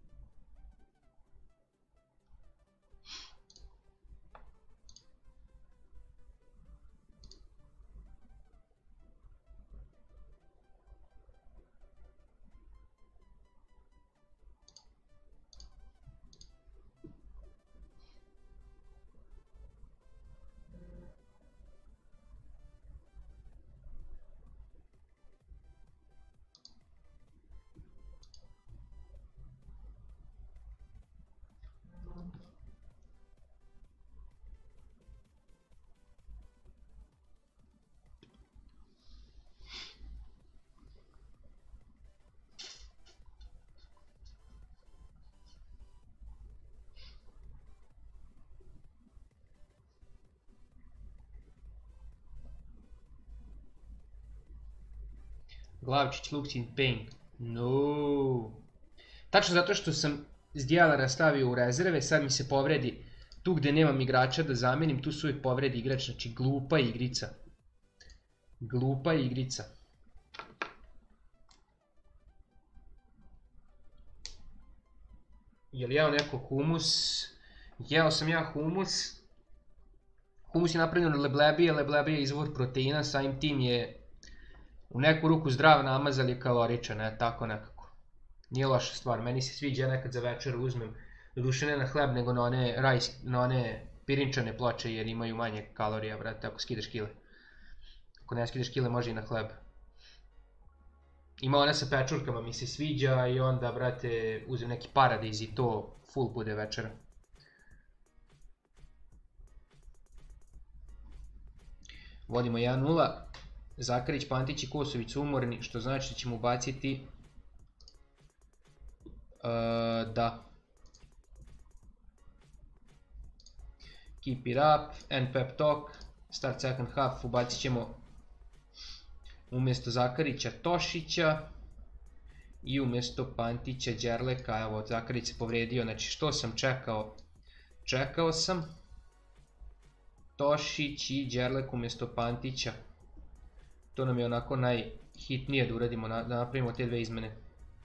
Glavčić, Luksin, Payne. No. Tačno zato što sam Zdjelara stavio u rezerve, sad mi se povredi tu gde nemam igrača da zamenim, tu su uvijek povredi igrač, znači glupa igrica. Glupa igrica. Jel jeo neko humus? Jeo sam ja humus. Humus je napravljen od leblebije, leblebije je izvor proteina, samim tim je u neku ruku zdrav namaz, ali je kaloričan, tako nekako. Nije loša stvar, meni se sviđa nekad za večer uzmem, doduše ne na hleb, nego na one pirinčane ploče, jer imaju manje kalorija, brate, ako skidaš kile. Ako ne skidaš kile, može i na hleb. Ima ona sa pečurkama, mi se sviđa i onda, brate, uzem neki paradajz i to full bude večera. Vodimo 1-0. Zakarić, Pantić i Kosović su umorni, što znači da ćemo ubaciti da keep it up and pep talk, start second half, ubacit ćemo umjesto Zakarića Tošića i umjesto Pantića Đerleka. Evo, Zakarić se povredio, znači što sam čekao sam Tošić i Đerlek umjesto Pantića. To nam je onako najhitnije da uradimo, da napravimo te dve izmene.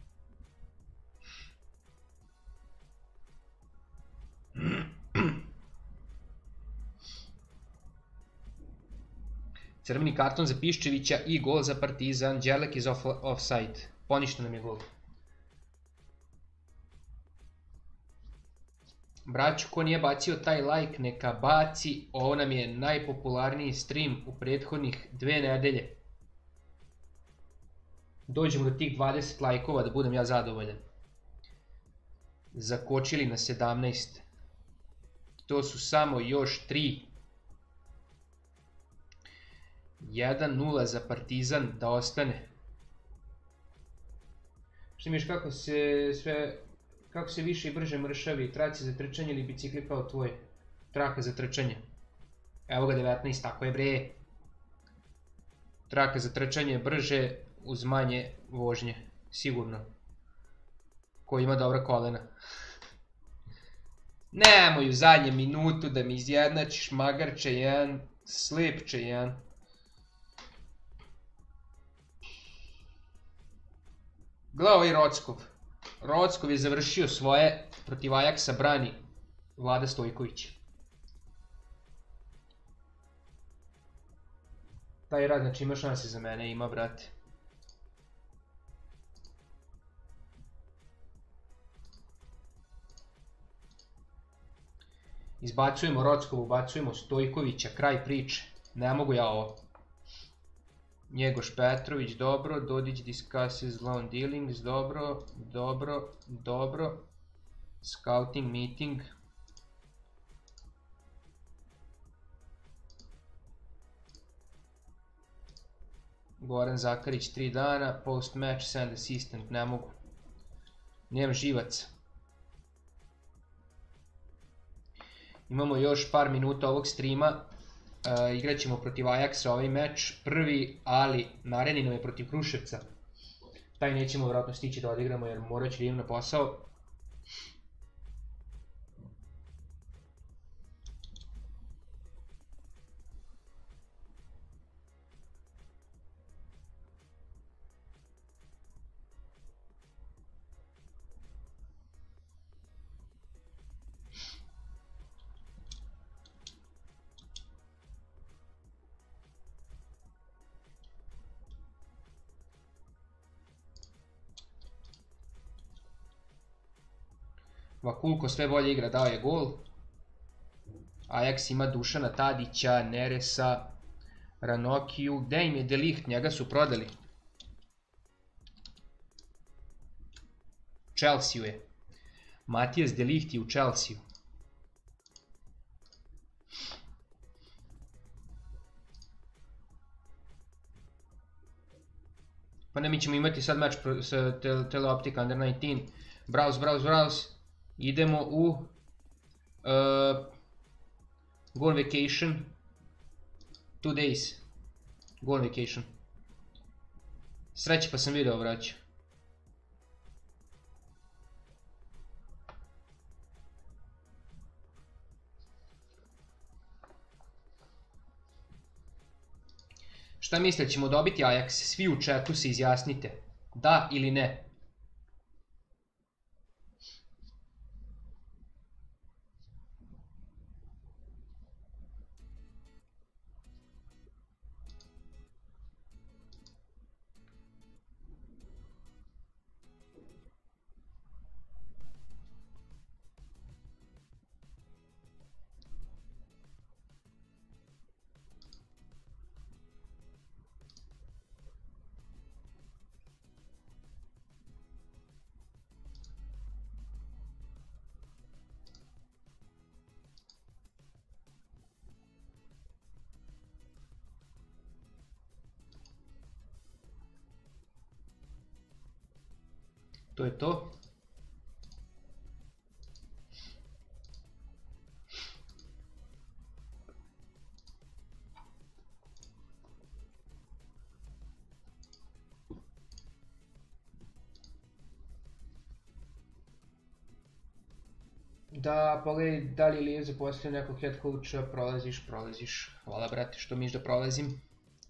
Crveni karton za Piščevića i gol za Partizan. Đerlek iz offside. Poništen nam je gol. Braću, ko nije bacio taj like, neka baci. Ovo nam je najpopularniji stream u prethodnih 2 nedelje. Dođemo do tih 20 lajkova da budem ja zadovoljan. Zakočili na 17. To su samo još 3. 1-0 za Partizan da ostane. Što miš kako se više i brže mršavi, traci za trčanje ili bicikli kao tvoj? Traka za trčanje. Evo ga 19, tako je bre. Traka za trčanje brže uz manje vožnje, sigurno. Ko ima dobra kolena. Nemoj u zadnjem minutu da mi izjednačiš, magarče jedan, slepče jedan. Gle ovaj Rockov. Rockov je završio svoje, protiv Ajaksa brani Vlada Stojković. Taj rad, znači ima šanse za mene, ima brate. Izbacujemo Rockov, ubacujemo Stojkovića, kraj priče. Ne mogu ja ovo. Njegoš Petrović, dobro. Dodić discusses loan dealings, dobro. Dobro, dobro. Scouting meeting. Goran Zakarić 3 dana. Post match send assistant, ne mogu. Nijem živac. Imamo još par minuta ovog streama. Igrat ćemo protiv Ajaksa ovaj meč. Prvi, ali naredni nam je protiv Kruševca. Taj nećemo vjerojatno stići da odigramo jer morat ću da idem na posao. Vakulko sve bolje igra, dao je gol. Ajax ima Dušana Tadića, Neresa, Ranokiju. Gde im je De Ligt? Njega su prodali. Chelsea je. Matijas De Ligt je u Chelsea. Pa ne, mi ćemo imati sad meč sa Teleoptika Under 19. Browse. Idemo u Go on vacation. 2 days. Go on vacation. Sreće pa sam video vraćao. Šta mislite, ćemo dobiti Ajax? Svi u chatu se izjasnite. Da ili ne? To je to. Da, pogledaj da li Ilija zaposlio nekog head coacha, prolaziš. Hvala brate što miš da prolazim.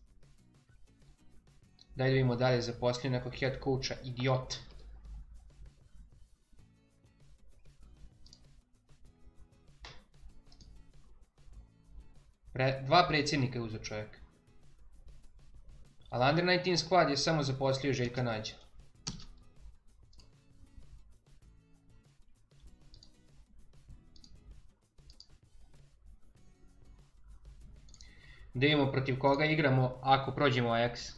Daj da vidimo dalje, zaposlio nekog head coacha, idiot. Dva predsjednika je uzeo čovjek. Ali Under 19 squad je samo zaposlio Željka Nađa. Da vidimo protiv koga igramo ako prođemo Ajax.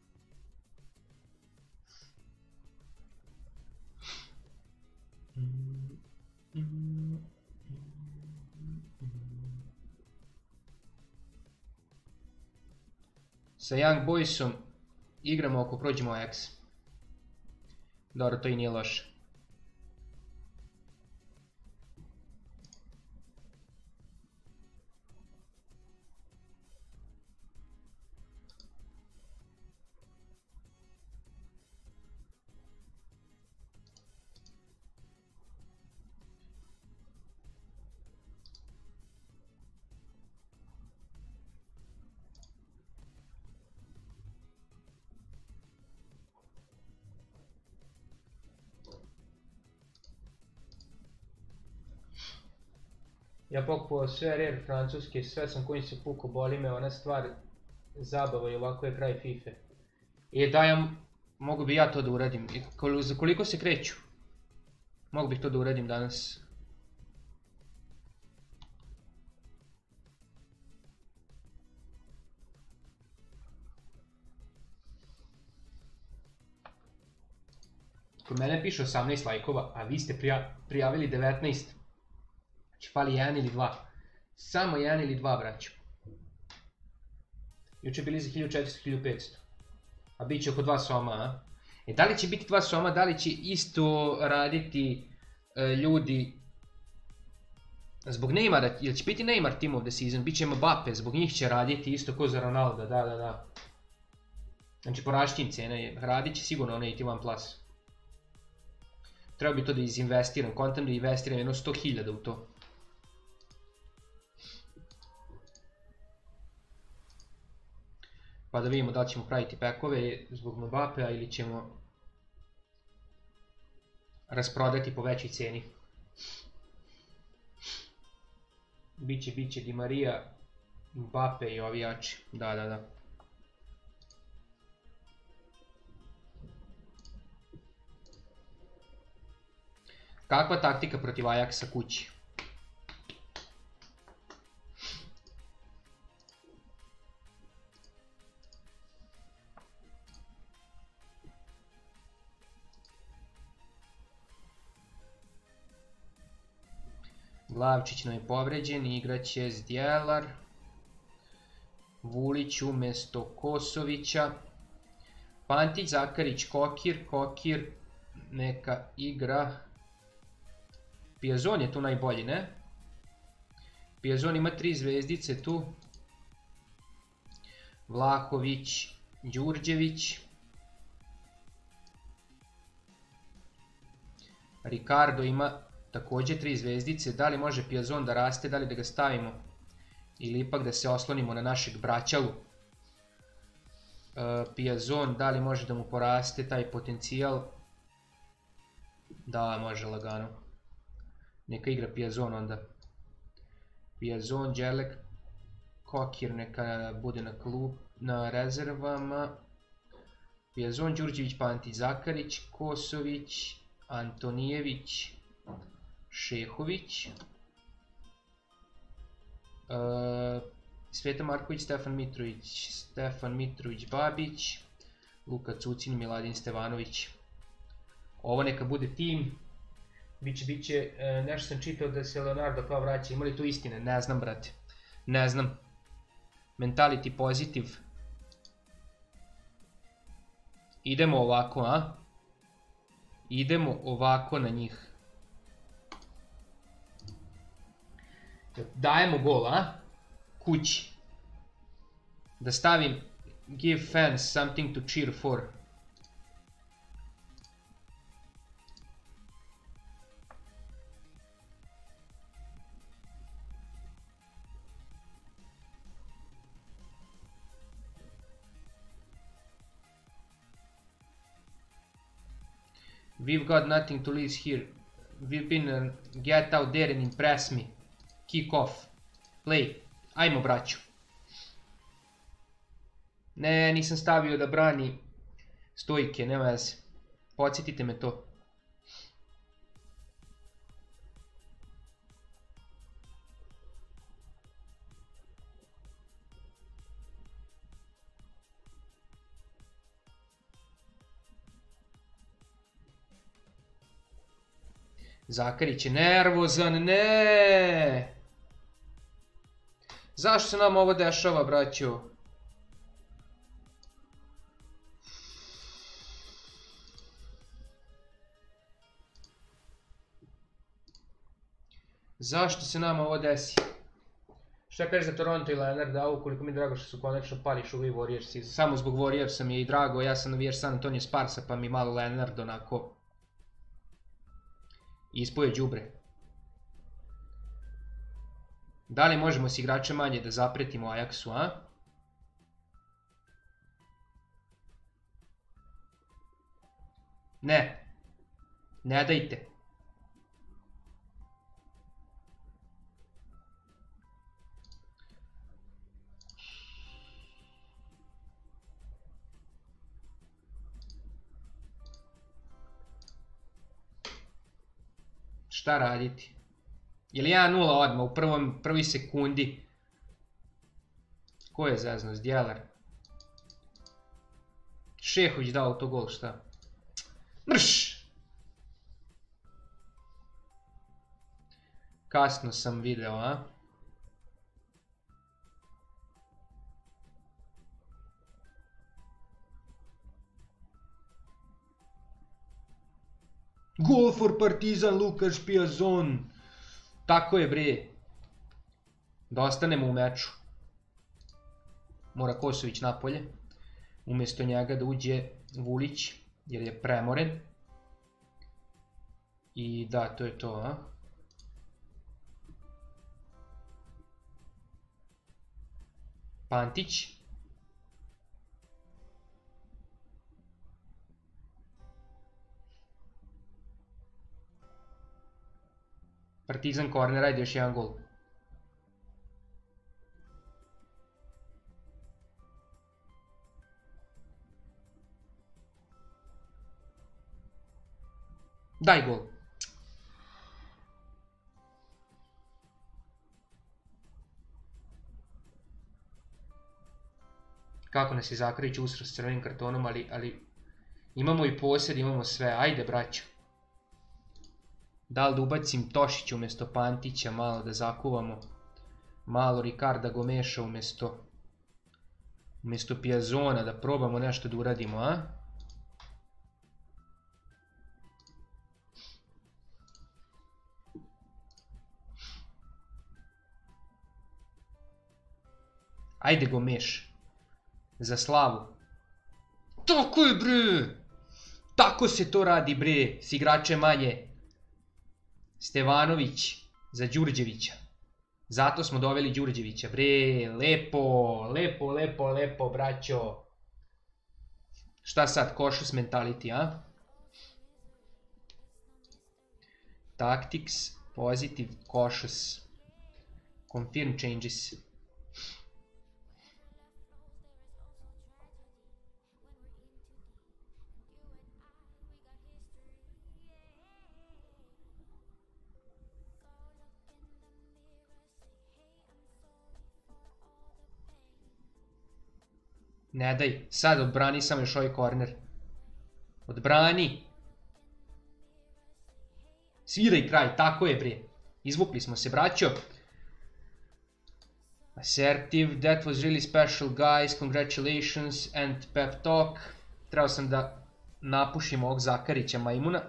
Sa Young Boysom igramo ako prođemo Ajax. Dobro, to i nije loše. Ja pokupovao sve rare francuske, sve sam kojim se puko, boli me ona stvar zabava i ovako je kraj FIFA. Mogu bi ja to da uradim. Za koliko se kreću? Mogu bih to da uradim danas. Kod mene piše 18 lajkova, a vi ste prijavili 19. Znači fali 1 ili 2. Samo 1 ili 2, braću. Juče bili za 1400-1500. A bit će oko 2 soma, a? Da li će biti 2 soma, da li će isto raditi ljudi zbog Neymara, ili će biti Neymar team of the season, bit će Mbappe, zbog njih će raditi isto ko za Ronalda, da. Znači po različitim cena, radit će sigurno 81+. Treba bi to da izinvestiram, kontam da investiram jedno 100.000 u to. Pa da vidimo da li ćemo praviti pekove zbog Mbappea ili ćemo rasprodati po većoj ceni. Biće Di Maria, Mbappe i ovi jači, da. Kakva taktika protiv Ajaxa kući? Glavčić nam je povređen, igraće Zdjelar. Vulić umjesto Kosovića. Pantić, Zakarić, Kokir neka igra. Piazon je tu najbolji, ne? Piazon ima 3 zvezdice tu. Vlahović, Đurđević. Ricardo ima također 3 zvezdice. Da li može Piazon da raste, da li da ga stavimo? Ili ipak da se oslonimo na našeg braćalu? Piazon, da li može da mu poraste taj potencijal? Da, može lagano. Neka igra Piazon onda. Piazon, Đelek, Kokir neka bude na rezervama. Piazon, Đurđević, Pantić, Zakarić, Kosović, Antonijević, Šehović, Sveta Marković, Stefan Mitrović, Babić, Luka Cucin, Miladin Stevanović. Ovo neka bude tim. Biće, nešto sam čitao da se Leonardo kao vraća, ima li to istine? Ne znam, brate. Ne znam. Mentality pozitiv. Idemo ovako, a? Idemo ovako na njih. Dajemo gol, a? Kući. Da stavim give fans something to cheer for. We've got nothing to lose here. We've been get out there and impress me. Kick off. Play. Ajmo, braću. Ne, nisam stavio da brani stojke, nema veze. Podsjetite me to. Zakarić je nervozan, ne! Zašto se nam ovo dešava, braćo? Zašto se nam ovo desi? Šta kažeš za Toronto i Leonarda, ukoliko mi je drago što su konačno pali šuvi Warriorsi. Samo zbog Warriorsa mi je i drago, ja sam navijač San Antonio Sparsa pa mi malo Leonard onako ispuje đubre. Da li možemo s igrača manje da zapretimo Ajaxu, a? Ne. Ne dajte. Šta raditi? Je li 1-0 odmah u prvoj sekundi? Ko je zezno? Zdjelar? Šehović dao autogol, šta? Mrš! Kasno sam video, a? Goal for Partizan, Lukaš Piazon. Tako je, bre. Da ostanemo u meču. Mora Kosović napolje. Umjesto njega da uđe Vulić, jer je premoren. I da, to je to, a? Pantić. Partizan korner, ajde još jedan gol. Daj gol. Kako nas je Zakarić usro s crvenim kartonom, ali imamo i posjed, imamo sve. Ajde, braćo. Da li da ubacim Tošić umjesto Pantića, malo da zakuvamo. Malo Ricarda Gomeša umjesto Piazona, da probamo nešto da uradimo, a? Ajde Gomeš. Za slavu. Tako je, bre! Tako se to radi, bre, s igračem manje. Stevanović za Đurđevića. Zato smo doveli Đurđevića, bre, lepo, braćo. Šta sad, cautious mentality, a? Tactics, positive, cautious. Confirm changes. Ne daj, sad odbrani samo još ovaj korner. Odbrani. Sviraj kraj, tako je, bre. Izvukli smo se, braćo. Assertive, that was really special, guys, congratulations and pep talk. Trebao sam da napušim ovog Zakarića majmuna.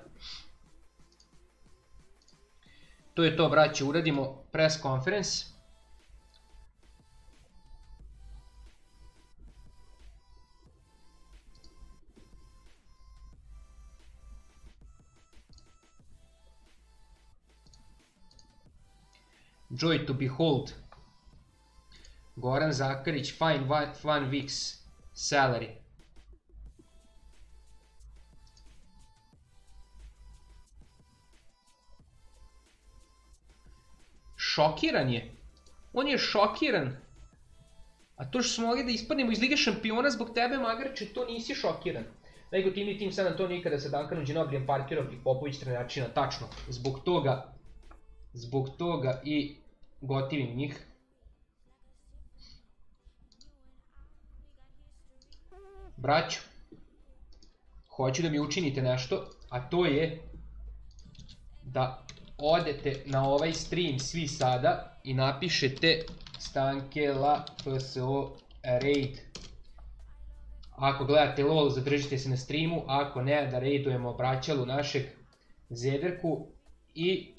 To je to, braćo, uradimo press conference. Joy to behold. Goran Zakarić, fine 1 week's salary. Šokiran je. On je šokiran. A to što smo mogli da ispadnemo iz Lige šampiona zbog tebe, Magarče, to nisi šokiran. Najgotivniji tim San Antonio ikada sa Duncanom Ginobilijem, Parkerom i Popović trenerčina, tačno. Zbog toga i gotivim njih. Braćo, hoću da mi učinite nešto, a to je da odete na ovaj stream svi sada i napišete Stankela PSO raid. Ako gledate LOL, zadržite se na streamu, ako ne, da raidujemo braćalu našeg Zederku. I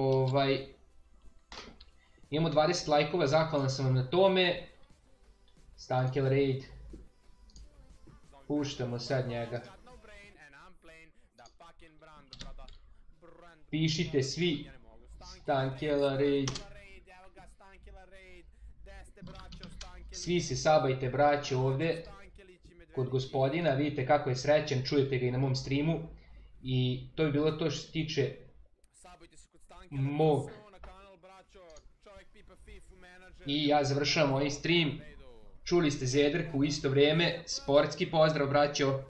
imamo 20 lajkova, zahvalan sam vam na tome. Stankel raid. Puštamo sad njega. Pišite svi Stankela raid. Svi se sabajte braće ovde kod gospodina, vidite kako je srećan, čujete ga i na mom streamu. I to bi bilo to što se tiče mog. I ja završavam ovaj stream. Čuli ste Zederku u isto vrijeme. Sportski pozdrav braćo.